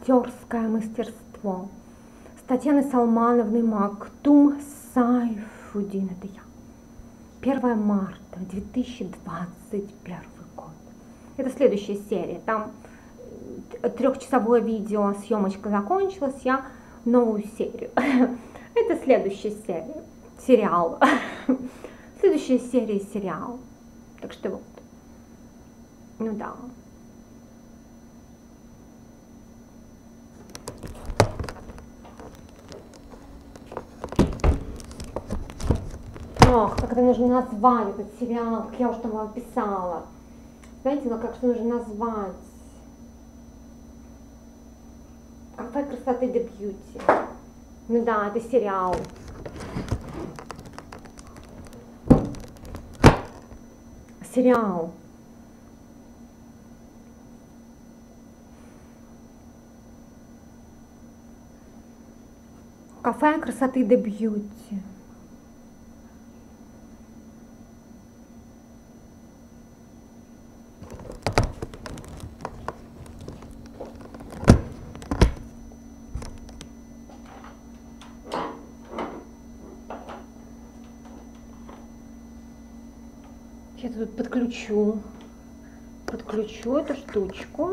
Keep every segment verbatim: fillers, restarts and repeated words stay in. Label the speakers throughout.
Speaker 1: актерское мастерство с Татьяной Салмановной Мактум Сайфудин. Это я. первое марта две тысячи двадцать первый год. Это следующая серия. Там трехчасовое видео, съемочка закончилась, я новую серию. Это следующая серия. Сериал. Следующая серия сериал. Так что вот. Ну да. Ох, как это нужно назвать, этот сериал, как я уже там вам писала. Знаете, ну как что нужно назвать? Кафе красоты де бьюти. Ну да, это сериал. Сериал. Кафе красоты де бьюти. Я тут подключу, подключу эту штучку.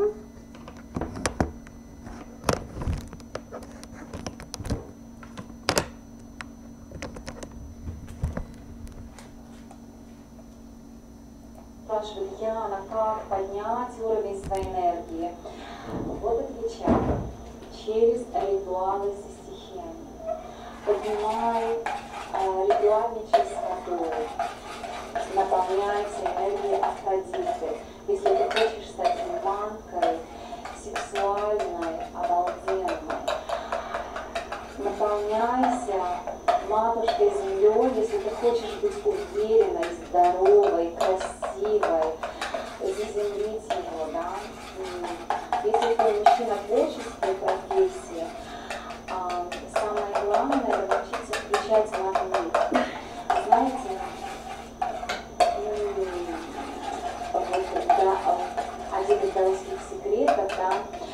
Speaker 2: Спрашивает Яна, как поднять уровень своей энергии? Вот отвечаю. Через ритуалы со стихиями. Поднимай э, ритуальничай с водой. Наполняйся энергией Афродиты. Если ты хочешь стать манкой, сексуальной, обалденной, наполняйся матушкой землей, если ты хочешь быть уверенной, здоровой, красивой, заземлить его, да. Если ты мужчина творческой профессии, самое главное — это научиться включать магнит. Знаете, один из дорогих секретов, да,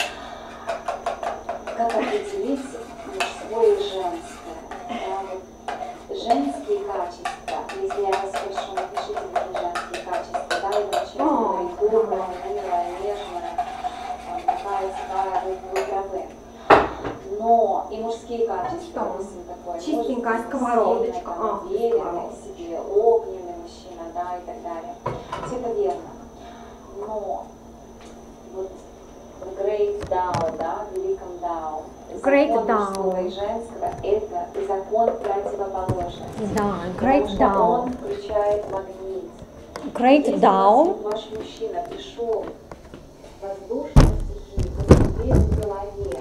Speaker 2: как определить мужское и женское. Да, вот. Женские качества, если я вас спрошу, напишите мне женские качества, да, и очень добрая, милая, нежная, такая, такая, вы, вы правы. Но и мужские качества, такое,
Speaker 1: чистенькая сковородочка,
Speaker 2: уверенный в себе, огненный мужчина, да, и так далее. Все это верно. Но вот в Great Dao, да, в великом Дао, закон мужского и женского — это закон противоположности.
Speaker 1: Да, Great Dao.
Speaker 2: Он включает магнит.
Speaker 1: Great
Speaker 2: Если
Speaker 1: Dao.
Speaker 2: ваш мужчина пришел в воздушную стихию, посмотреть в голове,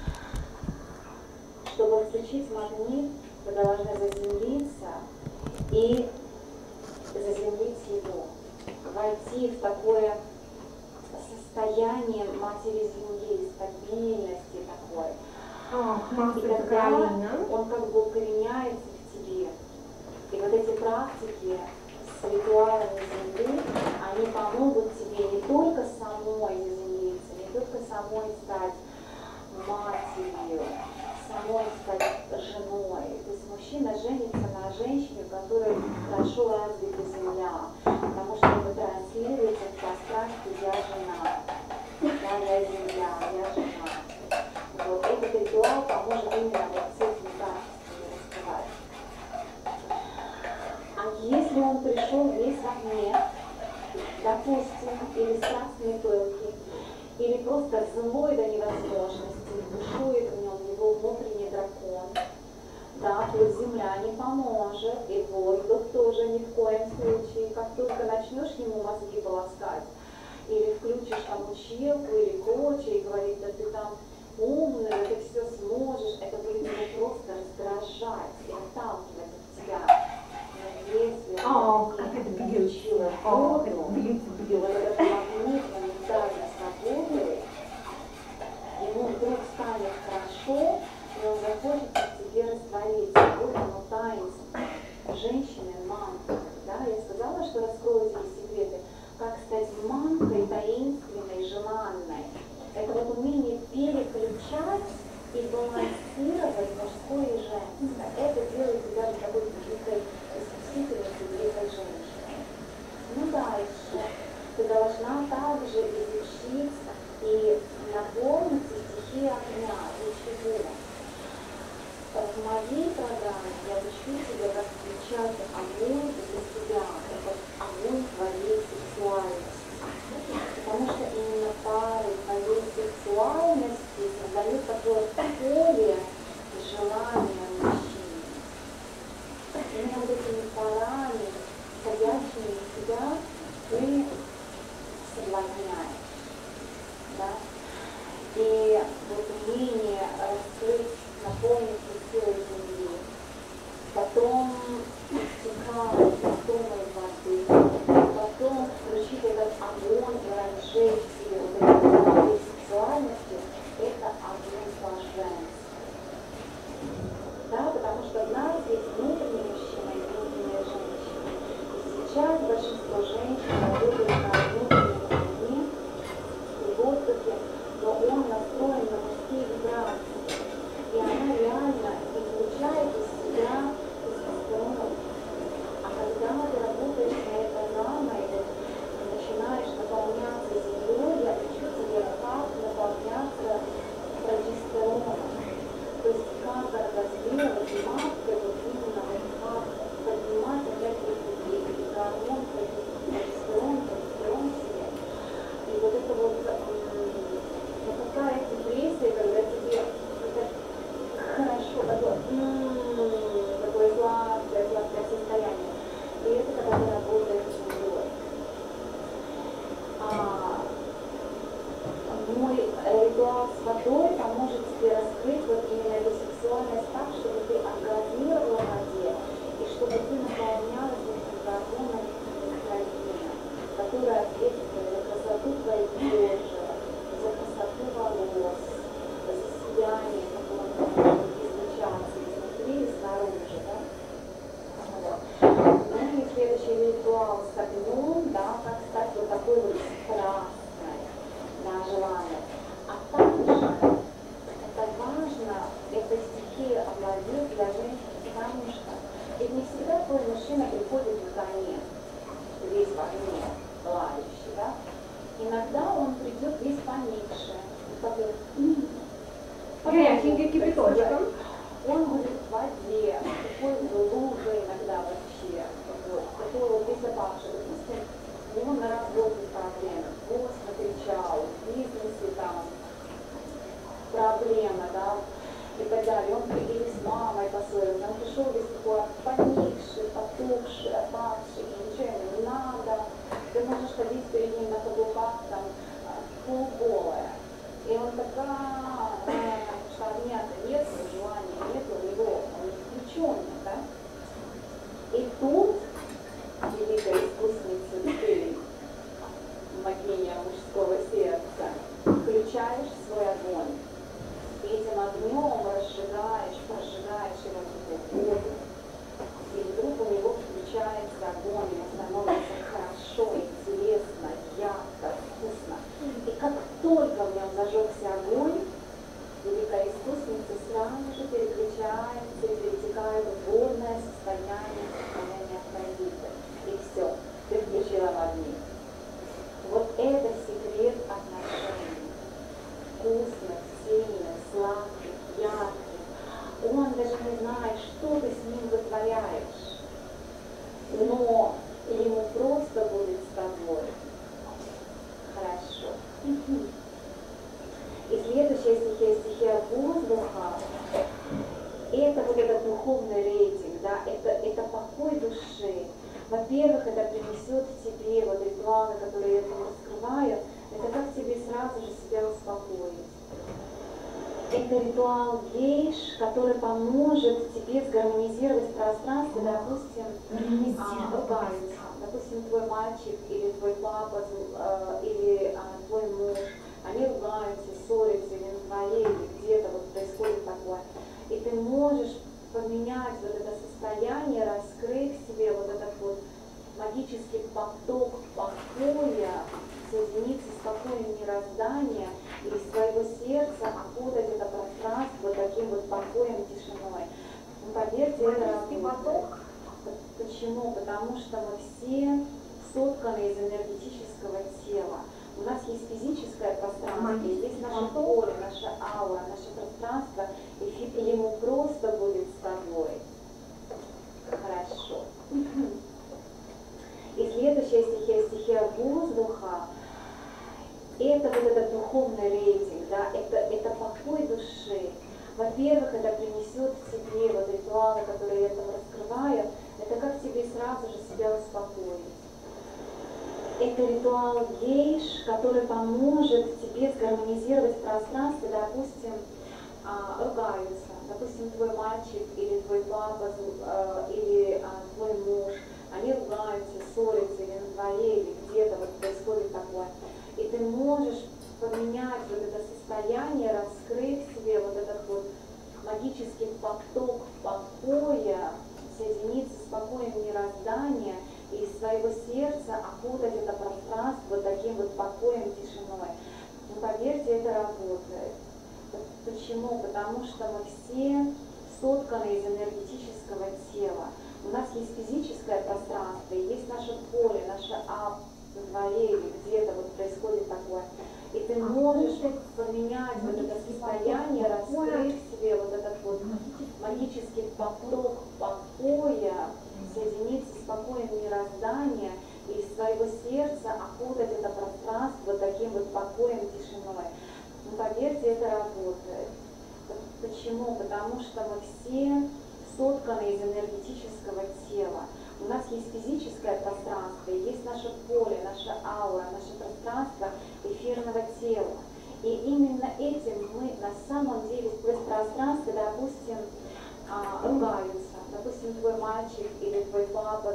Speaker 2: чтобы включить магнит, вы должны заземлиться и заземлить его, войти в такое состояние матери земли, стабильности такой.
Speaker 1: Oh,
Speaker 2: и тогда он как бы укореняется в тебе. И вот эти практики с ритуалами земли, они помогут тебе не только самой заземлиться, не только самой стать матерью, самой стать женой. То есть мужчина женится на женщине, у которой хорошо развита земля, потому что вы транслируете в пространстве «я жена», да, «я земля», «я жена». Вот этот ритуал поможет именно вот с этими качествами раскрывать. А если он пришел весь в огне, допустим, или страстные пылки, или просто злой до невозможности, бушует в нем его внутренний дракон, да, тут земля не поможет, и воздух тоже ни в коем случае. Как только начнешь ему мозги полоскать, или включишь там училку или коуча и говорить, да ты там умный, да ты все сможешь, это будет его просто раздражать и отталкивать от тебя. Но если
Speaker 1: О,
Speaker 2: ты
Speaker 1: как это
Speaker 2: включила воду, и вот этот магнит моментально сработает, ему вдруг станет хорошо, и он захочет в тебе раствориться. Вот оно таинство женщины, манки. Да? Я сказала, что раскрою эти секреты. Как стать манкой таинственной, желанной. Это вот умение переключить изучать и балансировать мужское и женское. Это делает тебя такой великой искусительницей, великой женщиной. Ну дальше. Ты должна также изучить и наполнить стихи огня. Для чего? В моей программе я учу тебя, как включать огонь для себя, это огонь твоей сексуальности. Потому что именно пары твоей сексуальности создают такое поле желания мужчины. Именно вот этими парами, входящими в тебя, ты соблазняешь. Да? И вот умение раскрыть, наполнить силой земли, потом истекать истомой воды, потом включить этот огонь и разжечь себе вот этой своей сексуальностью, это огонь блаженства. Да, потому что в нас есть внутренний мужчина и внутренняя женщина. И сейчас большинство женщин работают на внутреннем огне, в воздухе, но он настроен на мужские вибрации. И она реально излучает из себя тестостерон. А когда ты работаешь с моей программой, вот, начинаешь наполняться землей, я учу тебе, как наполняться прогестероном. То есть как разделать маской, вот именно вот как поднимать опять эти гормон, прогестерон, прогестерон в себе. И вот это вот, ну какая депрессия, когда тебе хорошо, такое, м-м, такое сладкое, сладкое состояние. И это когда ты работаешь с землей. А, мой ритуал с водой поможет тебе раскрыть вот именно эту сексуальность так, чтобы ты оргазмировала в воде, и чтобы ты наполнялась этим гормоном эстрогена, который ответственен за красоту твоей кожи, за красоту волос, за сияние, которое излучаться изнутри и снаружи, да? Вот. Ну и следующий ритуал с огнем, да, как стать вот такой вот страстной, да, желание. А также это важно, это стихия овладеть для женщин, потому что ведь не всегда твой мужчина приходит на коне, весь в огне, пылающий, да? Иногда он придет весь поникший, такой,
Speaker 1: горяченький кипяточком.
Speaker 2: Он будет в воде, такой луже иногда вообще, вот, такой вот весь опавший. Допустим, у него на работе проблемы, босс накричал, в бизнесе там проблема, да, и так далее. Он или с мамой поссорился, он пришел весь такой поникший, потухший, опавший, и ничего ему не надо. Ты можешь ходить перед ним на каблуках, там, полуголая. И он такая, что огня-то нет, желания нет у него, он не включенный, да? И тут великая искусница ты, богиня мужского сердца, включаешь свой огонь. И этим огнем разжигаешь, прожигаешь его воду. И вдруг у него включается огонь, ему становится хорошо, интересно, ярко, вкусно. И как только в нем зажегся огонь, великая искусница сразу же переключается и перетекает в водное состояние, состояние Афродиты. И все, ты включила магнит. Вот это секрет отношений. Вкусных, сильных, сладких, ярких. Он даже не знает, что ты с ним вытворяешь. Но ему просто будет с тобой. Хорошо. И следующая стихия, стихия воздуха, это вот этот духовный рейтинг, да, это, это покой души. Во-первых, это принесет тебе вот ритуалы, которые я там раскрываю, это как тебе сразу же себя успокоить. Это ритуал гейш, который поможет тебе сгармонизировать пространство, допустим, а, ругаются. Допустим, твой мальчик или твой папа, э, или а, твой муж, они ругаются, ссорятся, или на твоей, или где-то вот происходит такое. И ты можешь поменять вот это состояние, раскрыть себе вот этот вот магический поток покоя, соединиться с покоем мироздания и из своего сердца окутать это пространство вот таким вот покоем, тишиной. Ну, поверьте, это работает. Почему? Потому что мы все сотканы из энергетического тела. У нас есть физическое пространство, есть наше поле, наша аура, наше пространство, и ему просто будет с тобой. Хорошо. И следующая стихия, стихия воздуха, это вот этот духовный рейтинг, да, это, это покой души. Во-первых, это принесет в тебе вот ритуалы, которые я там раскрываю, это как тебе сразу же себя успокоить. Это ритуал гейш, который поможет тебе сгармонизировать пространство, допустим, ругаются, допустим, твой мальчик или твой папа, или твой муж, они ругаются, ссорятся или на дворе, или где-то вот происходит такое. И ты можешь поменять вот это состояние, раскрыв себе вот этот вот магический поток покоя, соединиться с покоем мироздания и из своего сердца окутать это пространство вот таким вот покоем, тишиной. Но поверьте, это работает. Почему? Потому что мы все сотканы из энергетического тела. У нас есть физическое пространство, есть наше поле, наше ап, на дворе или где-то вот происходит такое. И ты можешь поменять вот это состояние, раскрыв себе вот этот вот магический поток покоя, соединиться с покоем мироздания и из своего сердца окутать это пространство вот таким вот покоем, тишиной. Но поверьте, это работает. Почему? Потому что мы все сотканы из энергетического тела. У нас есть физическое пространство, есть наше поле, наша аура, наше пространство эфирного тела. И именно этим мы на самом деле, то есть пространство, допустим, ругаются, допустим, твой мальчик или твой папа,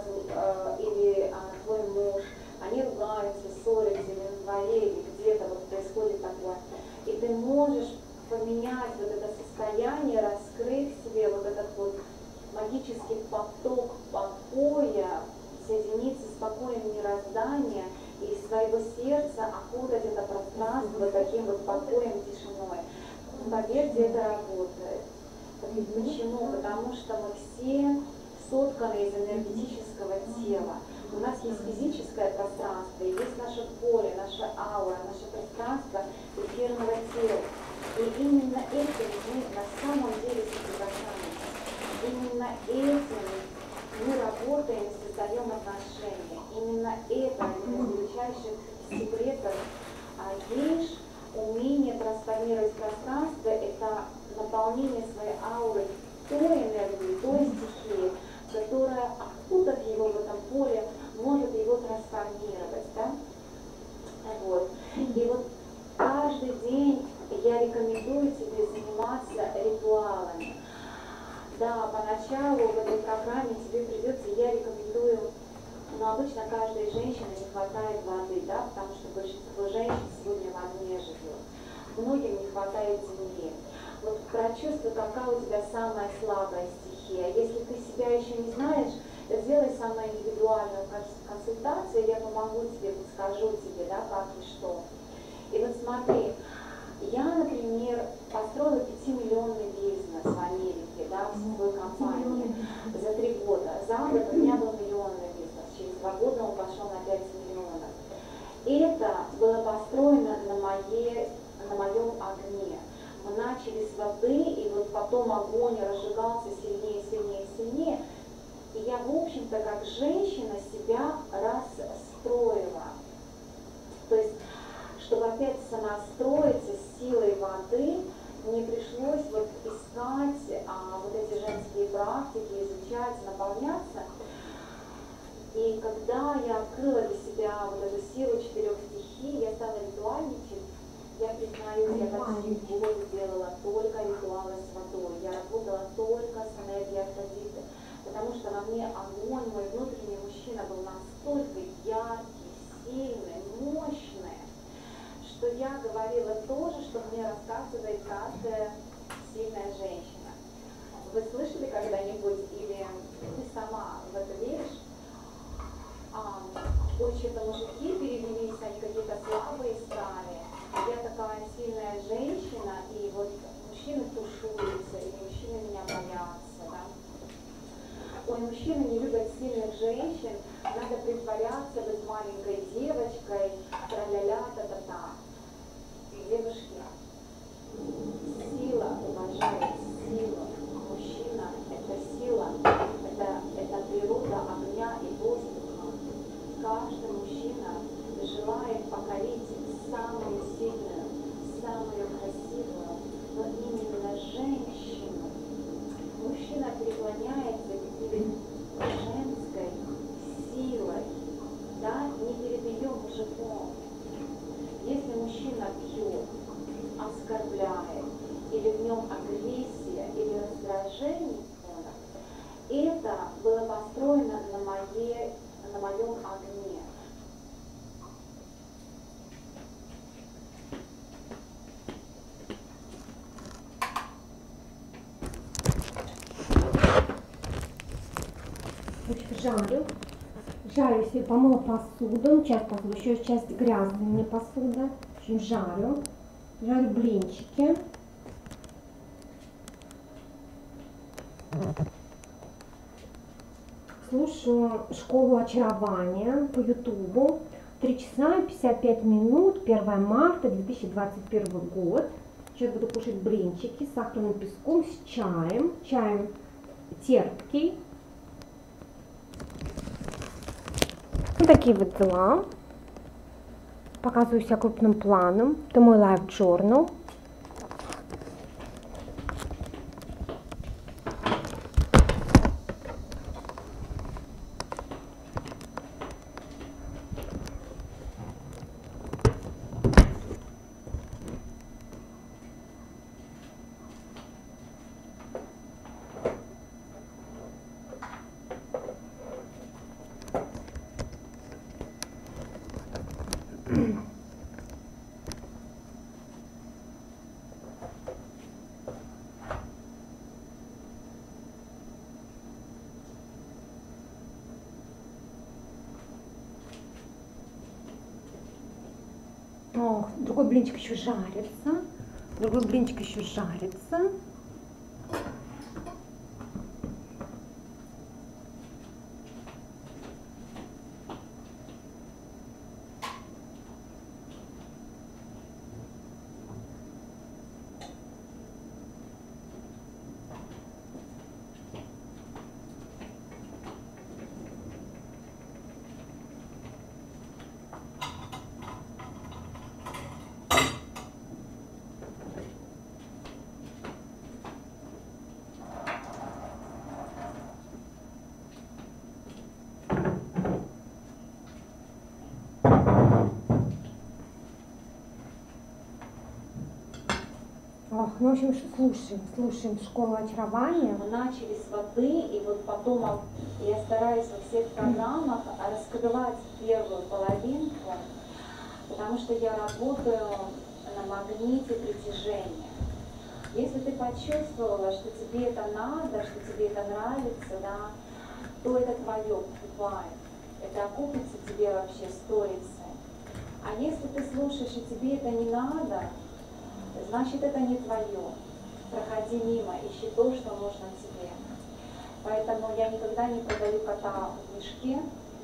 Speaker 2: или твой муж, они ругаются, ссорятся или на дворе, или где-то вот происходит такое. И ты можешь поменять вот это состояние, раскрыв себе вот этот вот магический поток покоя, соединиться с покоем мироздания и из своего сердца окутать это пространство вот таким вот покоем, тишиной. Поверьте, это работает. Почему? Потому что мы все сотканы из энергетического тела. У нас есть физическое пространство, есть наше поле, наша аура, наше пространство эфирного тела. И именно этим мы на самом деле соприкасаемся. Именно этим мы работаем, создаем отношения. Именно это один из величайших секретов гейш, умение трансформировать пространство, это наполнение своей ауры той энергией, той стихии, которая, окутав его в этом поле, может его трансформировать. Да? Вот. И вот каждый день я рекомендую тебе заниматься ритуалами. Да, поначалу в этой программе тебе придется, я рекомендую, но обычно каждой женщине не хватает воды, да, потому что большинство женщин сегодня в огне живет. Многим не хватает земли. Вот прочувствуй, какая у тебя самая слабая стихия. Если ты себя еще не знаешь, сделай со мной индивидуальную консультацию, я помогу тебе, подскажу тебе, да, как и что. И вот смотри, я, например, построила пятимиллионный бизнес в Америке, да, в свою компанию за три года. За год у меня был миллионный бизнес, через два года он пошел на пять миллионов. И это было построено на, моей, на моем огне. Мы начали с воды, и вот потом огонь разжигался сильнее, сильнее, сильнее. И я, в общем-то, как женщина себя расстроила. То есть, чтобы опять сонастроиться с силой воды, мне пришлось вот искать а, вот эти женские практики, изучать, наполняться. И когда я открыла для себя вот эту силу четырех стихий, я стала ритуальничать. Я признаюсь, я почти год делала только ритуалы с водой. Я работала только с энергией Афродиты, потому что во мне огонь, мой внутренний мужчина был настолько яркий, сильный, мощный, что я говорила то же, что мне рассказывает каждая сильная женщина. Вы слышали когда-нибудь, или ты сама в это веришь? А, ой, что-то мужики перевелись, они какие-то слабые стали. я такая сильная женщина, и вот мужчины тушуются, или мужчины меня боятся, да. Ой, мужчины не любят сильных женщин, надо притворяться, быть маленькой девочкой, тра-ля-ля, та-та-та. Девушки, сила уважает силу. Мужчина – это сила, это, это природа огня и воздуха. Каждый мужчина желает покорить самую сильную, самую красивую, но именно женщину. Мужчина преклоняется перед женской силой, да, не перед ее мужиком. Если мужчина пьет, оскорбляет, или в нем агрессия, или раздражение, это было построено на, моей, на моем огне.
Speaker 1: Жарю. Жарю себе, помыла посуду, часть посуды, еще часть грязная мне посуда. В общем, жарю. Жарю блинчики. Слушаю школу очарования по ютубу. три часа пятьдесят пять минут, первое марта две тысячи двадцать первый год. Сейчас буду кушать блинчики с сахарным песком, с чаем. Чаем терпкий. Вот такие вот дела. Показываю себя крупным планом. Это мой Life Journal. О, другой блинчик еще жарится. Другой блинчик еще жарится. Ох, ну, в общем, слушаем, слушаем школу очарования.
Speaker 2: Мы начали с воды, и вот потом я стараюсь во всех программах раскрывать первую половинку, потому что я работаю на магните притяжения. Если ты почувствовала, что тебе это надо, что тебе это нравится, да, то это твое, покупай. Это окупится тебе вообще сторицей. А если ты слушаешь, и тебе это не надо, значит, это не твое. Проходи мимо, ищи то, что нужно тебе. Поэтому я никогда не продаю кота в мешке.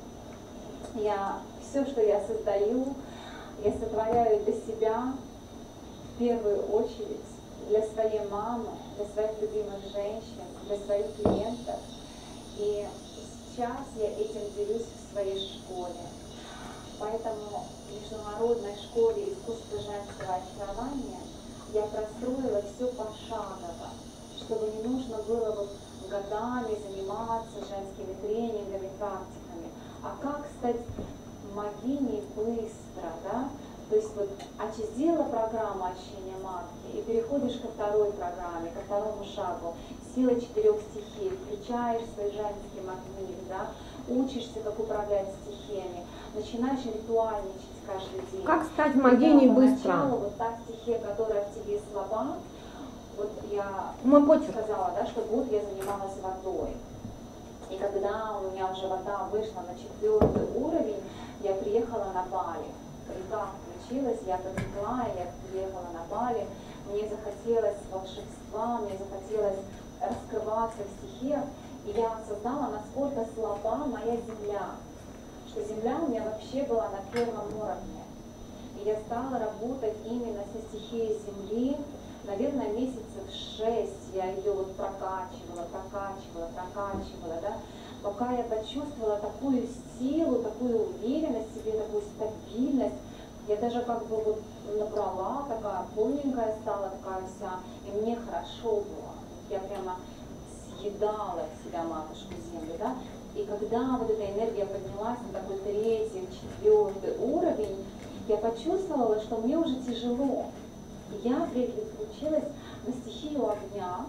Speaker 2: Я, все, что я создаю, я сотворяю для себя, в первую очередь, для своей мамы, для своих любимых женщин, для своих клиентов. И сейчас я этим делюсь в своей школе. Поэтому в международной школе искусства женского очарования я простроила все пошагово, чтобы не нужно было вот годами заниматься женскими тренингами, практиками. А как стать могиней быстро, да? То есть вот сделала программу очищения матки и переходишь ко второй программе, ко второму шагу. Сила четырех стихий, включаешь свой женский магнит, да? Учишься, как управлять стихиями, начинаешь ритуальничать каждый день.
Speaker 1: Как стать могиней быстро?
Speaker 2: Поначалу вот та стихия, которая в тебе слаба, вот я
Speaker 1: Мой почерк.
Speaker 2: сказала, да, что год я занималась водой. И когда у меня уже вода вышла на четвертый уровень, я приехала на Бали. Река случилось, я потекла, я приехала на Бали, мне захотелось волшебства, мне захотелось раскрываться в стихиях, и я осознала, насколько слаба моя земля, что земля у меня вообще была на первом уровне. И я стала работать именно со стихией земли, наверное, месяцев шесть я ее вот прокачивала, прокачивала, прокачивала, да, пока я почувствовала такую силу, такую уверенность в себе, такую стабильность. Я даже как бы вот набрала, такая полненькая стала, такая вся, и мне хорошо было. Я прямо съедала в себя матушку землю, да. И когда вот эта энергия поднялась на такой третий, четвертый уровень, я почувствовала, что мне уже тяжело. И я переключилась на стихию огня,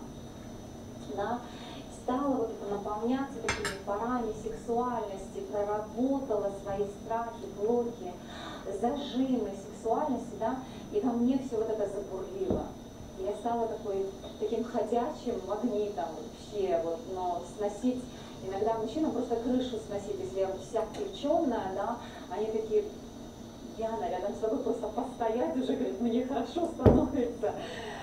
Speaker 2: да, стала вот наполняться такими парами сексуальности, проработала свои страхи, блоки, зажимы сексуальности, да, и во мне все вот это забурлило. И я стала такой, таким ходячим магнитом вообще, вот, но сносить, иногда мужчинам просто крышу сносить, если я вот вся включенная, да, они такие: Яна, рядом с тобой просто постоять уже, говорит, мне хорошо становится.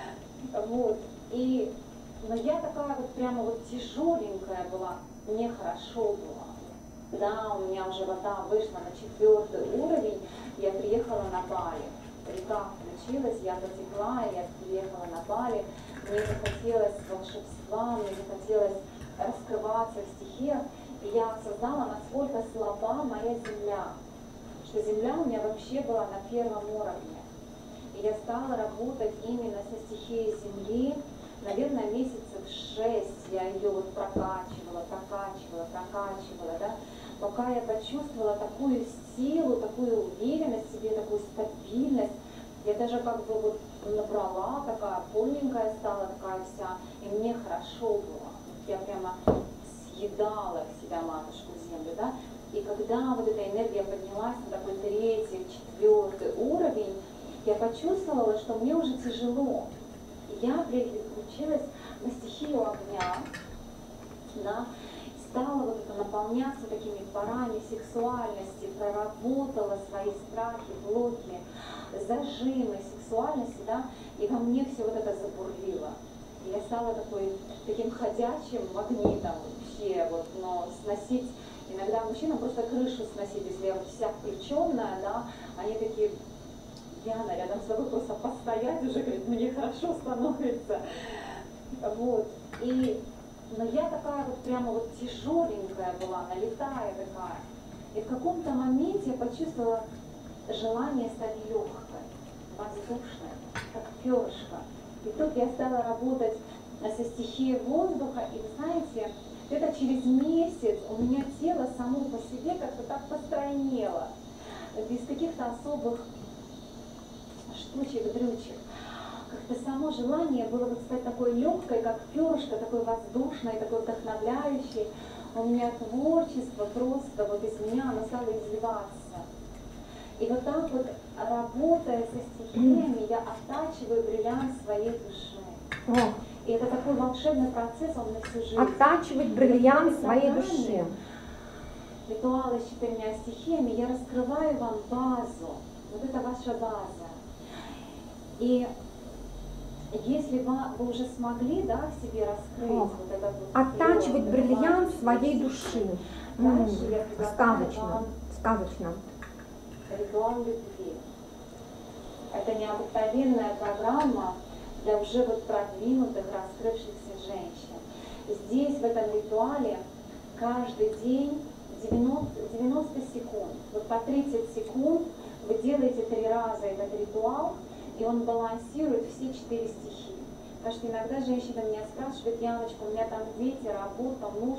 Speaker 2: Вот, и, но я такая вот прямо вот тяжеленькая была, мне хорошо было. Да, у меня уже вода вышла на четвертый уровень, я приехала на Бали. Река включилась, я потекла, я приехала на Бали, мне захотелось волшебства, мне захотелось раскрываться в стихиях, и я осознала, насколько слаба моя земля, что земля у меня вообще была на первом уровне. И я стала работать именно со стихией земли, наверное, месяцев шесть я ее вот прокачивала, прокачивала, прокачивала, да, пока я почувствовала такую силу, такую уверенность в себе, такую стабильность. Я даже как бы вот набрала, такая полненькая стала, такая вся, и мне хорошо было. Я прямо съедала в себя матушку землю, да. И когда вот эта энергия поднялась на такой третий, четвертый уровень, я почувствовала, что мне уже тяжело. И я переключилась на стихию огня, да, стала вот это наполняться такими парами сексуальности, проработала свои страхи, блоки, зажимы сексуальности, да, и во мне все вот это забурлило. И я стала такой, таким ходячим магнитом вообще, вот, но сносить, иногда мужчинам просто крышу сносить, если я вот вся включенная, да, они такие: Яна, рядом с тобой просто постоять уже, говорит, мне хорошо становится. Вот, и, но я такая вот прямо вот тяжеленькая была, налетая такая. И в каком-то моменте я почувствовала желание стать легкой, воздушной, как перышко. И тут я стала работать со стихией воздуха, и вы знаете, это через месяц у меня тело само по себе как-то так постройнело, без каких-то особых штучек, дрючек. Как-то само желание было вот стать такой легкой, как перышко, такой воздушной, такой вдохновляющей. У меня творчество просто вот из меня, оно стало изливаться. И вот так вот, работая со стихиями, я оттачиваю бриллиант своей души.
Speaker 1: О.
Speaker 2: И это такой волшебный процесс, он на всю жизнь.
Speaker 1: Оттачивать бриллиант своей души.
Speaker 2: Ритуалы с четырьмя стихиями, я раскрываю вам базу. Вот это ваша база. И если вы, вы уже смогли, да, в себе раскрыть
Speaker 1: О.
Speaker 2: вот этот вот
Speaker 1: Оттачивать
Speaker 2: флёр,
Speaker 1: бриллиант
Speaker 2: это
Speaker 1: своей души.
Speaker 2: Дальше я предлагаю
Speaker 1: Сказочно.
Speaker 2: вам
Speaker 1: Сказочно.
Speaker 2: ритуал любви. Это необыкновенная программа для уже вот продвинутых, раскрывшихся женщин. Здесь, в этом ритуале, каждый день девяносто секунд. Вот по тридцать секунд вы делаете три раза этот ритуал, и он балансирует все четыре стихии. Потому что иногда женщина меня спрашивает: Яночка, у меня там дети, работа, муж,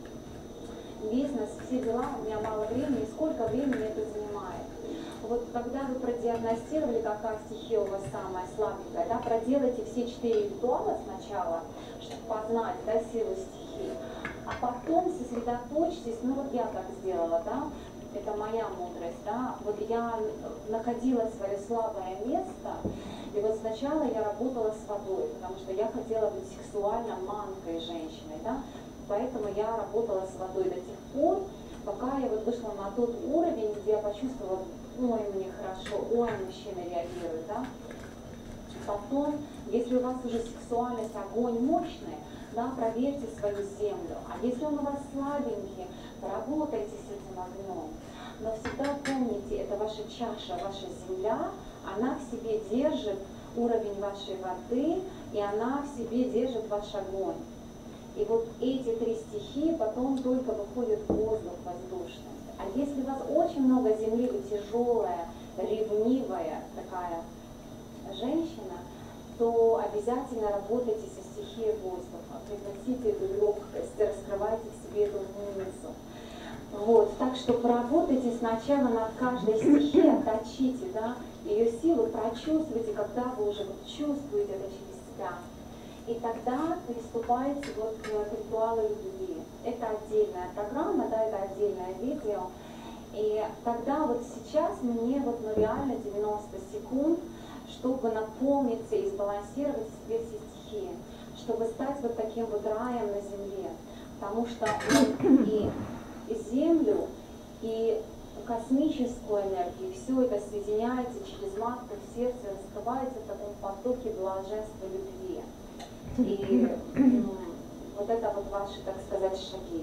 Speaker 2: бизнес, все дела, у меня мало времени, сколько времени это занимает. Вот когда вы продиагностировали, какая стихия у вас самая слабенькая, да, проделайте все четыре ритуала сначала, чтобы познать, да, силу стихии, а потом сосредоточьтесь, ну вот я так сделала, да, это моя мудрость, да, вот я находила свое слабое место, и вот сначала я работала с водой, потому что я хотела быть сексуально манкой женщиной, да, поэтому я работала с водой до тех пор, пока я вот вышла на тот уровень, где я почувствовала ой, мне хорошо, ой, мужчина реагирует, да. Потом, если у вас уже сексуальность, огонь мощный, да, проверьте свою землю. А если он у вас слабенький, поработайте с этим огнем. Но всегда помните, это ваша чаша, ваша земля, она в себе держит уровень вашей воды, и она в себе держит ваш огонь. И вот эти три стихии потом только выходит в воздух воздушный. А если у вас очень много земли, вы тяжелая, ревнивая такая женщина, то обязательно работайте со стихией воздуха, приносите эту легкость, раскрывайте в себе эту низу. Вот, так что поработайте сначала над каждой стихией, отточите, да, ее силу, прочувствуйте, когда вы уже вот чувствуете это через себя. И тогда приступайте вот к ритуалу любви. Это отдельная программа, да, это отдельное видео. И тогда вот сейчас мне вот ну, реально девяносто секунд, чтобы наполниться и сбалансировать в себе все стихии, чтобы стать вот таким вот раем на земле. Потому что и, и землю, и космическую энергию, все это соединяется через матку в сердце, раскрывается в таком потоке блаженства любви. И ну, вот это вот ваши, так сказать, шаги.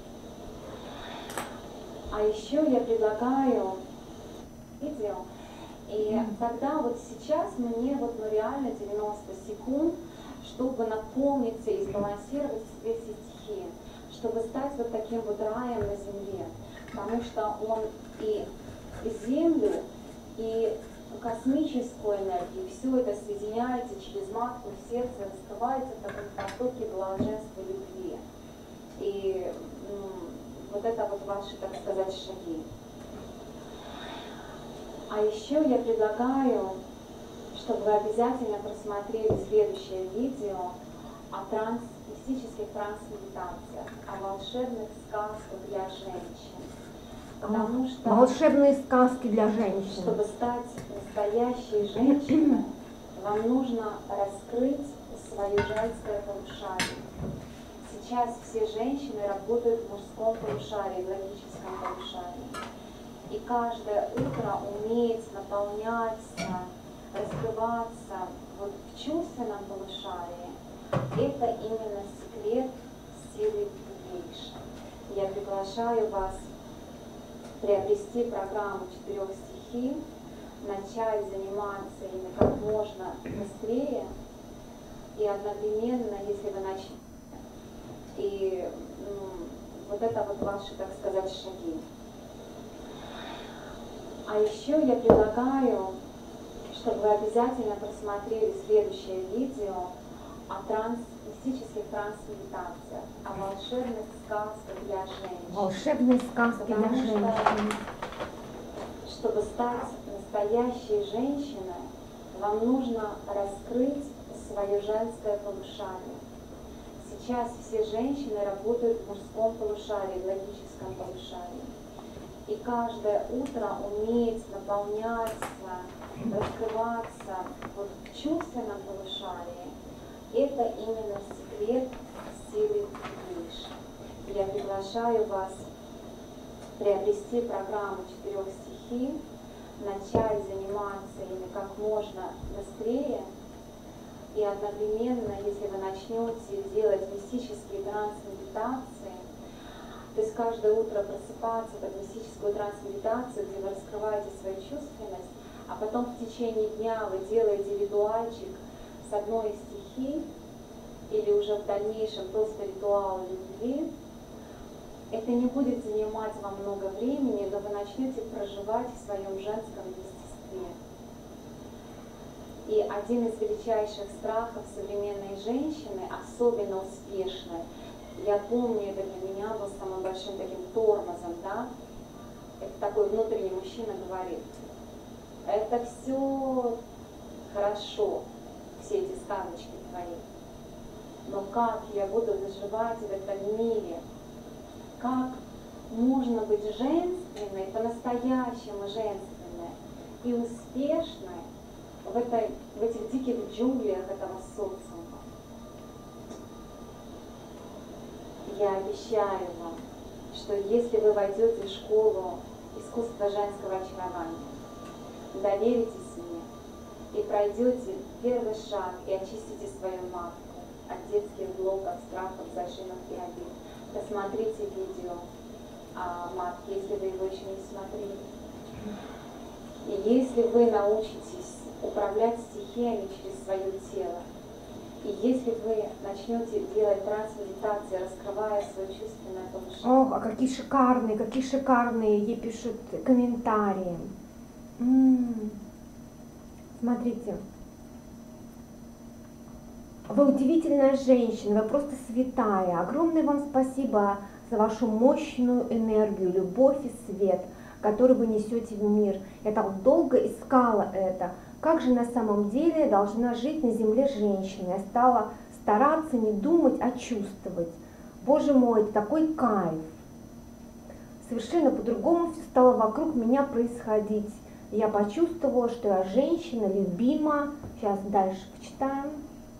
Speaker 2: А еще я предлагаю видео, и тогда вот сейчас мне вот ну, реально девяносто секунд, чтобы наполниться и сбалансировать в себе все стихии, чтобы стать вот таким вот раем на земле, потому что он и землю, и космическую энергию, все это соединяется через матку в сердце, раскрывается в таком потоке блаженства любви. И ну, вот это вот ваши, так сказать, шаги. А еще я предлагаю, чтобы вы обязательно просмотрели следующее видео о транс, мистических трансмедитациях, о волшебных сказках для женщин. Потому что,
Speaker 1: волшебные сказки для женщин.
Speaker 2: Чтобы стать настоящей женщиной, вам нужно раскрыть свое женское полушарие. Сейчас все женщины работают в мужском полушарии, в логическом полушарии. И каждое утро уметь наполняться, раскрываться вот в чувственном полушарии, это именно секрет силы Гейши. Я приглашаю вас приобрести программу четырех стихий, начать заниматься ими как можно быстрее, и одновременно, если вы начнете, и ну, вот это вот ваши, так сказать, шаги. А еще я предлагаю, чтобы вы обязательно просмотрели следующее видео о транс, мистических трансмедитациях, о волшебных сказках для женщин.
Speaker 1: Волшебные сказки
Speaker 2: Потому
Speaker 1: для женщин.
Speaker 2: Что, чтобы стать настоящей женщиной, вам нужно раскрыть свое женское полушарие. Сейчас все женщины работают в мужском полушарии, в логическом полушарии. И каждое утро уметь наполняться, раскрываться вот в чувственном полушарии, это именно секрет силы Гейши. Я приглашаю вас приобрести программу четырех стихий, начать заниматься ими как можно быстрее, и одновременно, если вы начнете делать мистические трансмедитации, то есть каждое утро просыпаться под мистическую трансмедитацию, где вы раскрываете свою чувственность, а потом в течение дня вы делаете ритуальчик с одной из стихий, или уже в дальнейшем просто ритуал любви, это не будет занимать вам много времени, но вы начнете проживать в своем женском естестве. И один из величайших страхов современной женщины, особенно успешной, я помню, это для меня был самым большим таким тормозом, да, это такой внутренний мужчина говорит, это все хорошо, все эти сказочки твои, но как я буду выживать в этом мире? Как можно быть женственной, по-настоящему женственной и успешной в, этой, в этих диких джунглях этого социума? Я обещаю вам, что если вы войдете в школу искусства женского очарования, доверитесь мне и пройдете первый шаг и очистите свою матку от детских блоков, страхов, зажимов и обид. Посмотрите видео о матке, если вы его еще не смотрели. И если вы научитесь управлять стихиями через свое тело, и если вы начнете делать транс-медитации, раскрывая свое чувственное повышение.
Speaker 1: Ох, а какие шикарные, какие шикарные ей пишут комментарии. М-м. Смотрите. Вы удивительная женщина, вы просто святая. Огромное вам спасибо за вашу мощную энергию, любовь и свет, который вы несете в мир. Я так долго искала это. Как же на самом деле должна жить на земле женщина? Я стала стараться не думать, а чувствовать. Боже мой, это такой кайф. Совершенно по-другому все стало вокруг меня происходить. Я почувствовала, что я женщина, любима. Сейчас дальше почитаем.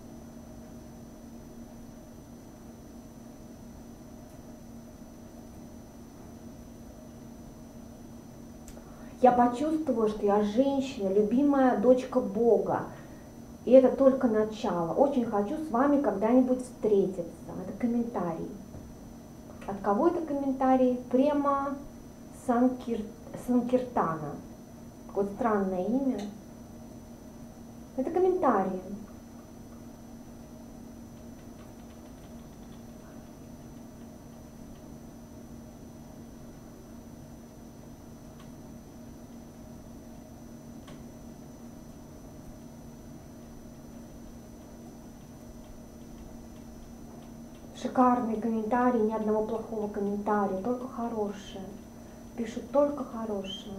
Speaker 1: Я почувствовала, что я женщина, любимая дочка Бога. И это только начало. Очень хочу с вами когда-нибудь встретиться. Это комментарий. От кого это комментарий? Према Санкир... Санкиртана. Такое странное имя. Это комментарий. Шикарные комментарии, ни одного плохого комментария, только хорошие. Пишут только хорошие.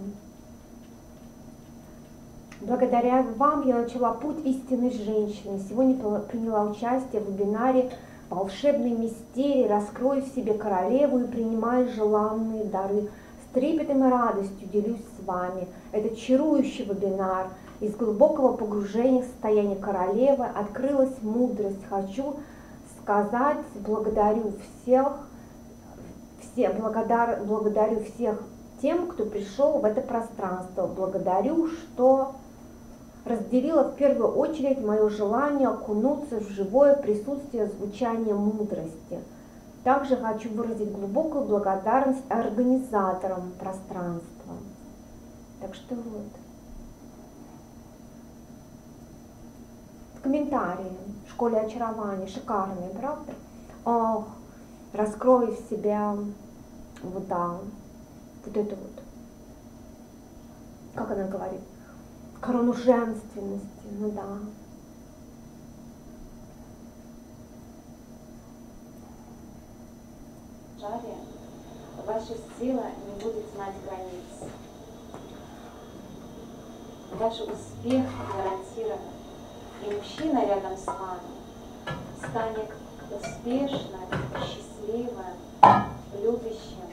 Speaker 1: Благодаря вам я начала путь истинной женщины. Сегодня приняла участие в вебинаре «Волшебные мистерии. Раскрой в себе королеву и принимай желанные дары». С трепетом и радостью делюсь с вами. Это чарующий вебинар. Из глубокого погружения в состояние королевы открылась мудрость. Хочу сказать, благодарю всех, все, благодар, благодарю всех тем, кто пришел в это пространство. Благодарю, что разделила в первую очередь мое желание окунуться в живое присутствие звучания мудрости. Также хочу выразить глубокую благодарность организаторам пространства. Так что вот. Комментарии в школе очарования шикарные, правда? Ох, раскрой в себя вот да, вот это вот, как она говорит, корону женственности, ну да.
Speaker 2: Жаре, ваша сила не будет знать границ. Ваш успех гарантирован. И мужчина рядом с вами станет успешным, счастливым, любящим.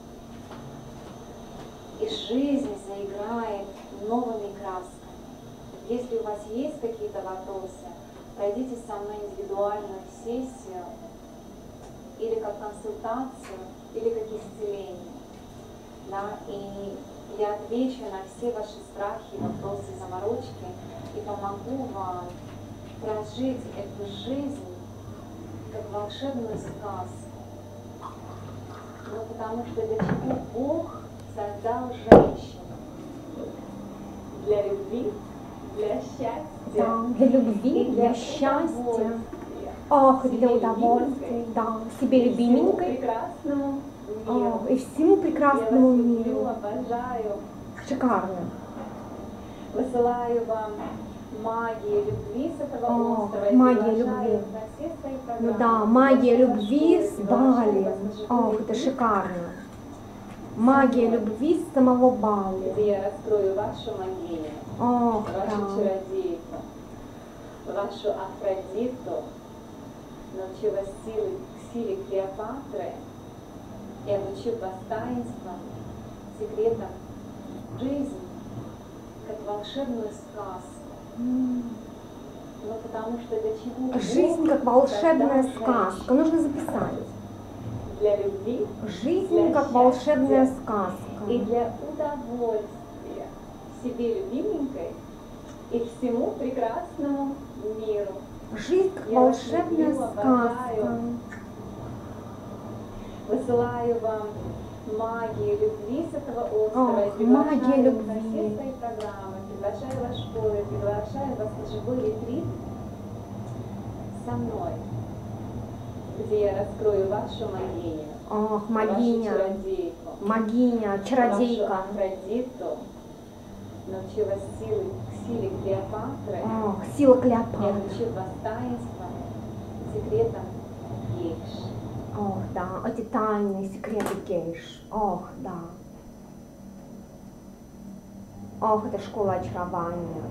Speaker 2: И жизнь заиграет новыми красками. Если у вас есть какие-то вопросы, пройдите со мной индивидуальную сессию, или как консультацию, или как исцеление. Да? И я отвечу на все ваши страхи, вопросы, заморочки и помогу вам прожить эту жизнь как волшебную сказку. Ну, потому что для чего Бог создал женщину? Для любви, для счастья.
Speaker 1: Да, для любви, для, для счастья. Ах, для удовольствия, да, себе любименькой.
Speaker 2: Прекрасному
Speaker 1: миру. И всему прекрасному
Speaker 2: я вас
Speaker 1: миру.
Speaker 2: люблю, обожаю.
Speaker 1: Шикарно.
Speaker 2: Высылаю вам магию любви с этого
Speaker 1: О,
Speaker 2: острова.
Speaker 1: магия любви. Ну да, магия любви с Бали. Ох, это шикарно. Магия любви с самого Бали.
Speaker 2: Где я раскрою вашу магию,
Speaker 1: Ох,
Speaker 2: вашу
Speaker 1: да.
Speaker 2: чародейку, вашу Афродиту, научу вас силе, силе Клеопатры и обучу вас таинствам, секретам жизни, как волшебную сказку.
Speaker 1: М.
Speaker 2: Ну, потому что для чего
Speaker 1: Жизнь
Speaker 2: Бог
Speaker 1: как волшебная
Speaker 2: создал
Speaker 1: сказка. Нужно записать.
Speaker 2: женщину? Для любви
Speaker 1: Жизнь
Speaker 2: для
Speaker 1: как
Speaker 2: счастья
Speaker 1: волшебная сказка.
Speaker 2: и для удовольствия. себе любименькой и всему прекрасному миру.
Speaker 1: Жизнь как
Speaker 2: Я вас
Speaker 1: волшебная
Speaker 2: люблю,
Speaker 1: сказка.
Speaker 2: обожаю. Высылаю вам магию любви с этого острова.
Speaker 1: Ох,
Speaker 2: И
Speaker 1: магия
Speaker 2: приглашаю
Speaker 1: любви.
Speaker 2: на все свои программы, приглашаю вас в школу, приглашаю вас на живой ретрит со мной, где я раскрою вашу магиню,
Speaker 1: Ох,
Speaker 2: вашу
Speaker 1: магиня,
Speaker 2: чародейку,
Speaker 1: магиня, чародейка.
Speaker 2: вашу Афродиту, научу вас силе, силе Клеопатры.
Speaker 1: Ох, сила
Speaker 2: Я
Speaker 1: Клеопатры.
Speaker 2: научу вас таинствам, секретам гейш.
Speaker 1: Ох, да, эти тайные секреты гейш. Ох, да. Ох, это школа очарования.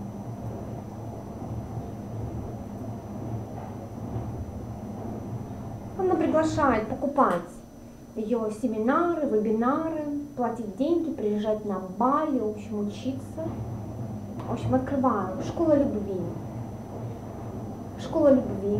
Speaker 1: Она приглашает покупать ее семинары, вебинары, платить деньги, приезжать на Бали, в общем, учиться. В общем, открываю. Школа любви. Школа любви.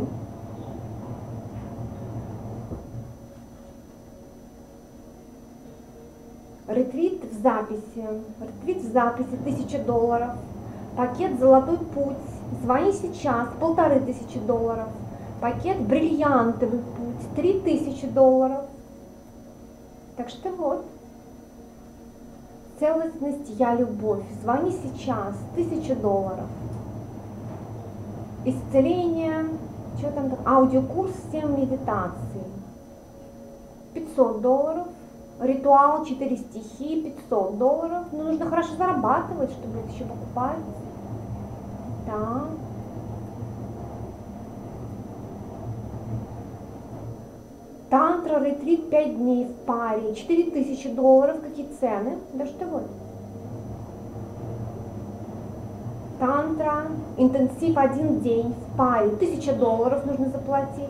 Speaker 1: Ретрит в записи. Ретрит в записи тысяча долларов. Пакет «Золотой путь». Звони сейчас, полторы тысячи долларов. Пакет «Бриллиантовый путь», три тысячи долларов. Так что вот. Целостность «Я любовь». Звони сейчас, тысяча долларов. Исцеление, что там, аудиокурс семь медитаций, пятьсот долларов. Ритуал четыре стихи, пятьсот долларов. Но нужно хорошо зарабатывать, чтобы это еще покупать. Да. Тантра, ретрит пять дней в паре, четыре тысячи долларов, какие цены? Да что вот. Тантра, интенсив один день в паре, тысяча долларов нужно заплатить.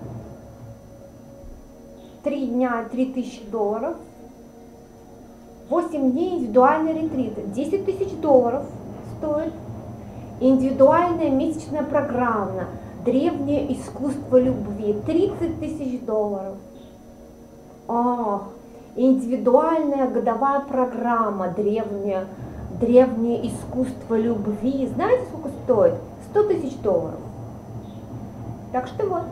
Speaker 1: Три дня, три тысячи долларов. Восемь дней индивидуальный ретрит, десять тысяч долларов стоит. Индивидуальная месячная программа. Древнее искусство любви, тридцать тысяч долларов. О, индивидуальная годовая программа, древнее, древнее искусство любви. Знаете, сколько стоит? сто тысяч долларов. Так что вот.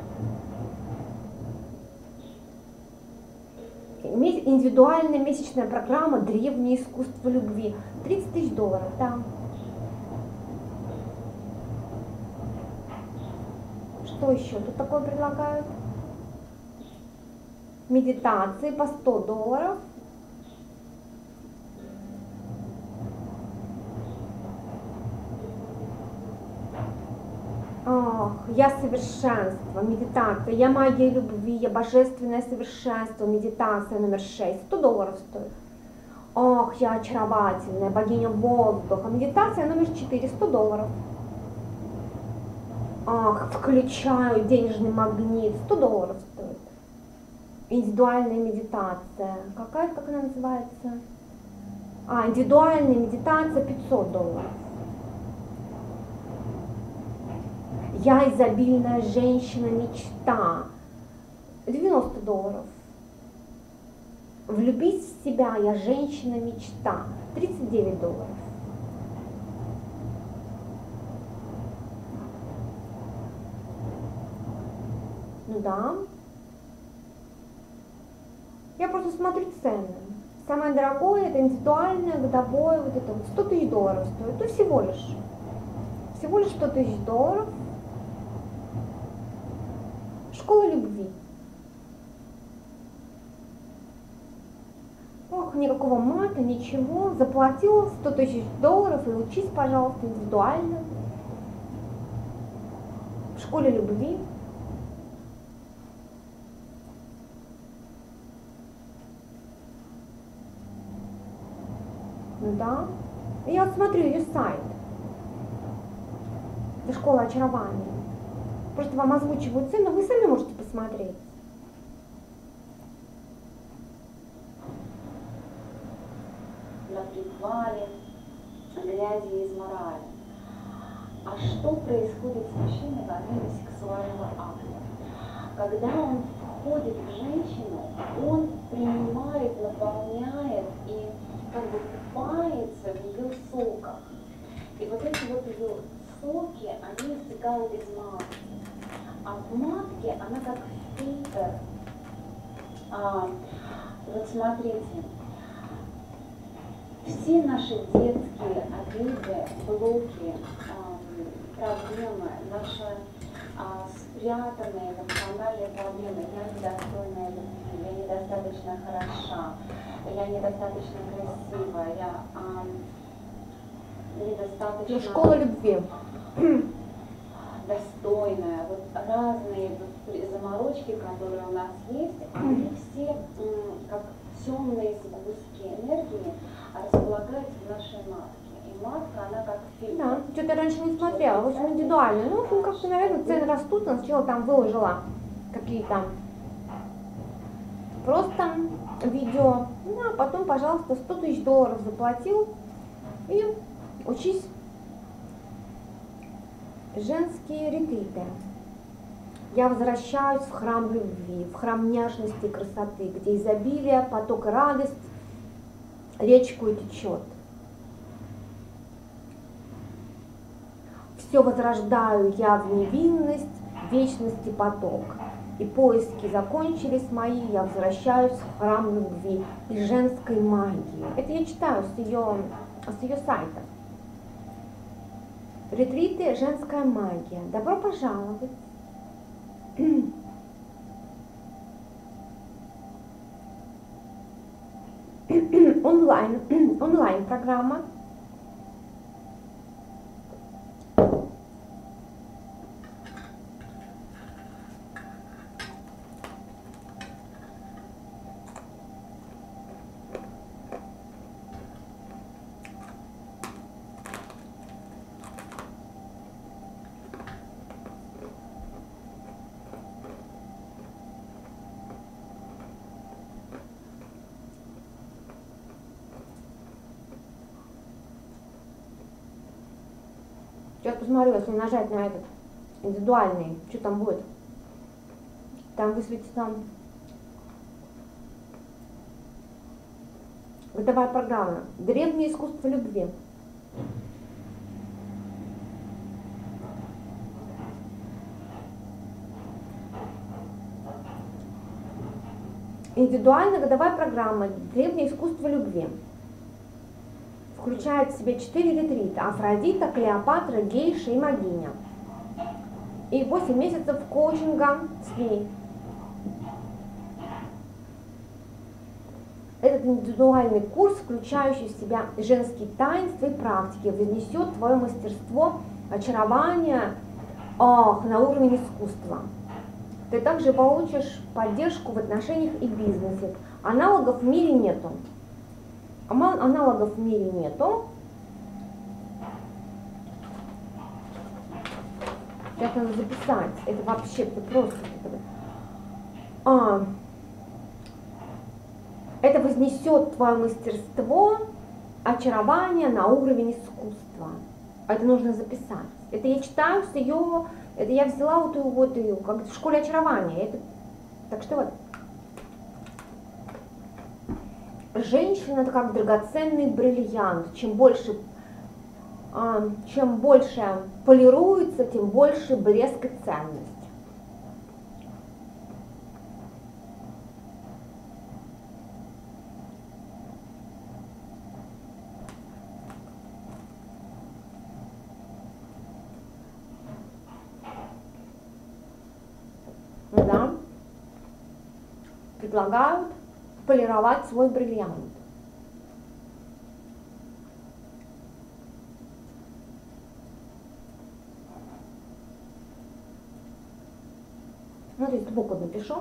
Speaker 1: Индивидуальная месячная программа, древнее искусство любви. тридцать тысяч долларов, да. Что еще тут такое предлагают? Медитации по сто долларов. Ох, я совершенство, медитация, я магия любви, я божественное совершенство, медитация номер шесть, сто долларов стоит. Ох, я очаровательная, богиня воздуха, медитация номер четыре, сто долларов. Ах, включаю денежный магнит, сто долларов стоит. Индивидуальная медитация, какая, как она называется? А, индивидуальная медитация, пятьсот долларов. Я изобильная женщина, мечта, девяносто долларов. Влюбись в себя, я женщина, мечта, тридцать девять долларов. Ну да. Я просто смотрю цены. Самое дорогое, это индивидуальное, годовое, вот это вот сто тысяч долларов стоит. Ну всего лишь. Всего лишь сто тысяч долларов. Школа любви. Ох, никакого мата, ничего. Заплатила сто тысяч долларов и учись, пожалуйста, индивидуально. В школе любви. Ну да. Я вот смотрю ее сайт. Это школа очарования. Просто вам озвучиваю цену, вы сами можете посмотреть.
Speaker 2: На приквале, глядя из морали. А что происходит с мужчиной во время сексуального акта? когда он входит в женщину, он принимает, наполняет и как бы купается в ее соках. И вот эти вот ее соки, они истекают из матки. А в матке она как фильтр. А, вот смотрите, все наши детские обиды, блоки, а, проблемы, наши а, спрятанные эмоциональные проблемы, я недостойная любви, я недостаточно хороша, я недостаточно красивая, я а, недостаточно...
Speaker 1: Школа любви.
Speaker 2: Достойная, вот разные вот заморочки, которые у нас есть, они все м, как темные сгустки энергии располагаются в нашей матке. И матка, она как фильтр.
Speaker 1: Да, что-то я раньше не смотрела, очень индивидуально. Ну, ну как-то, наверное, цены растут, я сначала там выложила какие-то просто видео, ну, а потом, пожалуйста, сто тысяч долларов заплатил и учись. Женские ретриты. Я возвращаюсь в храм любви, в храм нежности и красоты, где изобилие, поток и радость речкой течет. Все возрождаю я в невинность, вечности поток. И поиски закончились мои, я возвращаюсь в храм любви и женской магии. Это я читаю с ее, с ее сайта. Ретриты «Женская магия». Добро пожаловать! Онлайн, онлайн программа. Сейчас посмотрю, если нажать на этот индивидуальный, что там будет. Там высветится там годовая программа «Древнее искусство любви». Индивидуальная годовая программа «Древнее искусство любви». Включает в себя четыре ретрита: Афродита, Клеопатра, Гейша и Могиня. И восемь месяцев коучинга с ней. Этот индивидуальный курс, включающий в себя женские таинства и практики, вознесет твое мастерство, очарование ох, на уровень искусства. Ты также получишь поддержку в отношениях и бизнесе. Аналогов в мире нету. Аналогов в мире нету. Сейчас надо записать. Это вообще просто... А, это вознесет твое мастерство, очарование на уровень искусства. Это нужно записать. Это я читаю с ее... Это я взяла вот ее, вот ее, как в школе очарования. Это, так что вот. Женщина — это как драгоценный бриллиант. Чем больше, а, чем больше полируется, тем больше блеск и ценность. Да. Предлагают полировать свой бриллиант. Смотрите, сбоку напишу.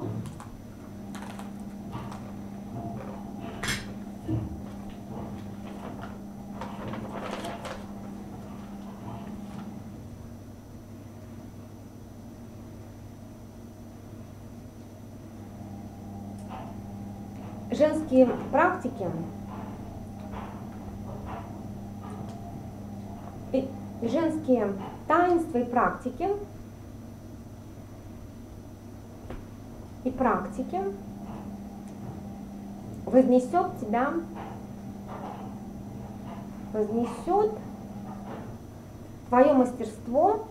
Speaker 1: Женские практики и женские таинства и практики и практики вознесет тебя, вознесет твое мастерство,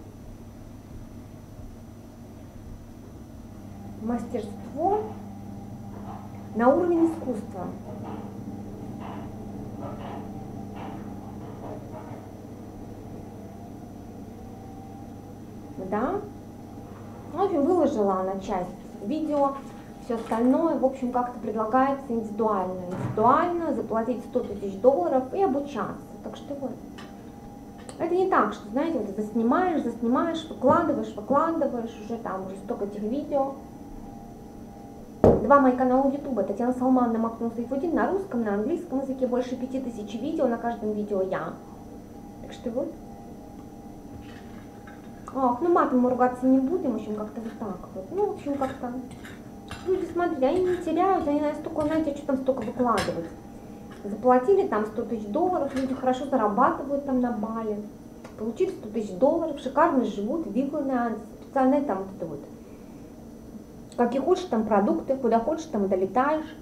Speaker 1: мастерство на уровень искусства. Да? В общем, выложила она часть видео, все остальное, в общем, как-то предлагается индивидуально. Индивидуально заплатить сто тысяч долларов и обучаться. Так что вот. Это не так, что, знаете, вот ты заснимаешь, заснимаешь, выкладываешь, выкладываешь, уже там, уже столько этих видео. Два моих канала ютуба, Татьяна Салмановна, Махнул Сайфудин, на русском, на английском языке, больше пяти тысяч видео, на каждом видео я. Так что вот. Ах, ну матом мы ругаться не будем, в общем, как-то вот так вот. Ну, в общем, как-то. Люди, смотрите, они не теряют, они настолько, знаете, что там столько выкладывать. Заплатили там сто тысяч долларов, люди хорошо зарабатывают там на Бали. Получили сто тысяч долларов, шикарно живут, виганы, специальные там вот это вот. Какие хочешь там продукты, куда хочешь там долетаешь.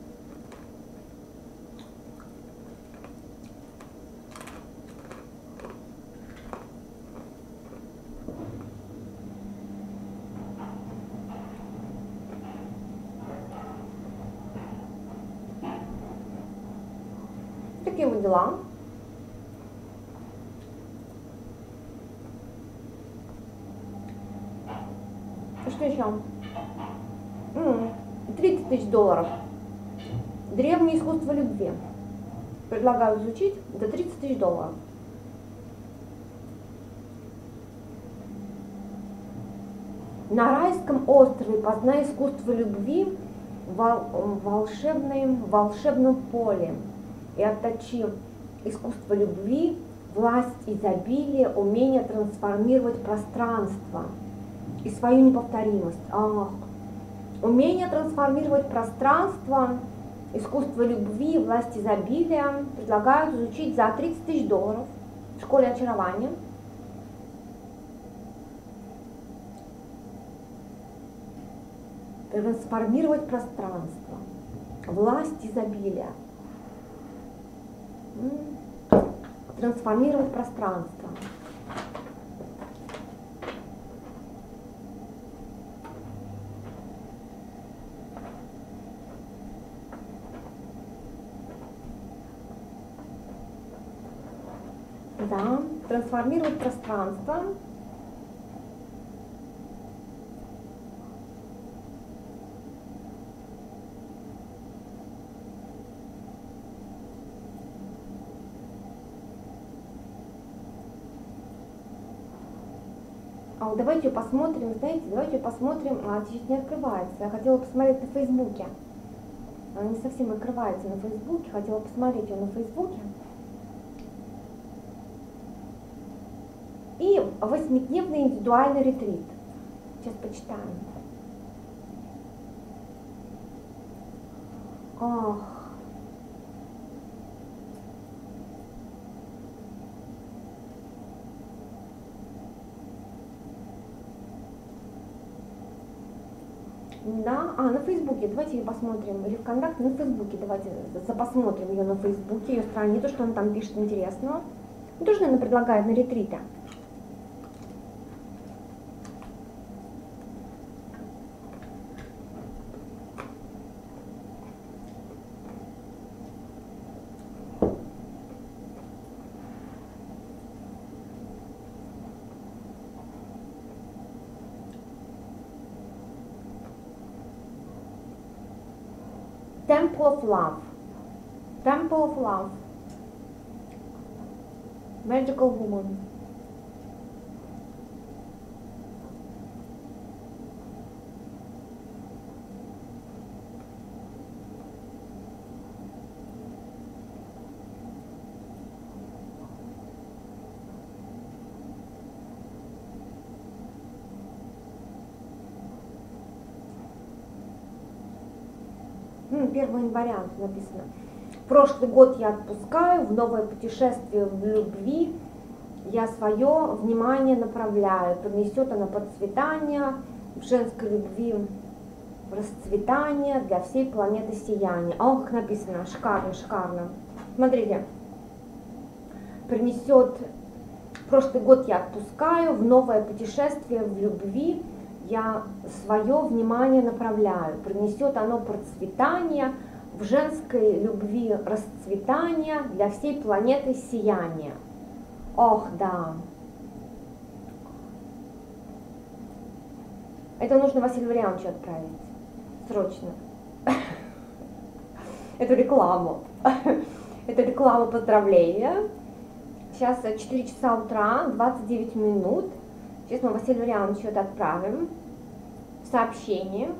Speaker 1: Такие вот дела. Что еще? тридцать тысяч долларов. Древнее искусство любви. Предлагаю изучить за тридцать тысяч долларов. На райском острове познай искусство любви в волшебном, волшебном поле и отточи искусство любви, власть изобилия, умение трансформировать пространство и свою неповторимость. Ах, умение трансформировать пространство, искусство любви, власть изобилия предлагают изучить за тридцать тысяч долларов в школе очарования. Трансформировать пространство, власть изобилия. Трансформировать пространство. Да, трансформировать пространство. А давайте посмотрим, знаете, давайте посмотрим, а чуть не открывается. Я хотела посмотреть на Фейсбуке. Она не совсем открывается на Фейсбуке, хотела посмотреть ее на Фейсбуке. И восьмидневный индивидуальный ретрит. Сейчас почитаем. Ах. Да, а, на Фейсбуке, давайте ее посмотрим, или ВКонтакте, на Фейсбуке, давайте посмотрим ее на Фейсбуке, ее страницу, что она там пишет интересного. Тоже, наверное, предлагает на ретриты. Temple of Love. Temple of Love. Magical Woman. первого января написано. Прошлый год я отпускаю, в новое путешествие в любви я свое внимание направляю. Принесет она процветание в женской любви расцветания для всей планеты сияния. О, как написано, шикарно, шикарно. Смотрите, принесет, прошлый год я отпускаю, в новое путешествие в любви я свое внимание направляю. Принесет оно процветание, в женской любви расцветание для всей планеты сияния. Ох, да. Это нужно Василию Валерьяновичу отправить. Срочно. Эту рекламу. Это реклама поздравления. Сейчас четыре часа утра, двадцать девять минут. Сейчас мы Василию Валерьяновичу это отправим. Сообщение.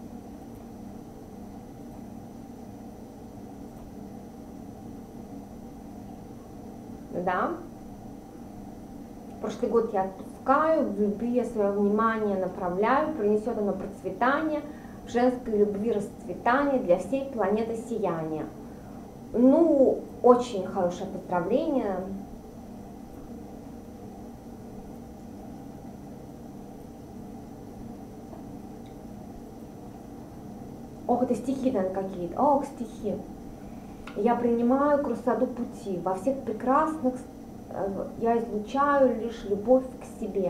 Speaker 1: Да. Прошлый год я отпускаю, в любви я свое внимание направляю, принесет оно процветание, в женской любви расцветание для всей планеты сияния. Ну, очень хорошее поздравление. Ох, это стихи, наверное, какие-то. Ох, стихи. Я принимаю красоту пути. Во всех прекрасных я излучаю лишь любовь к себе.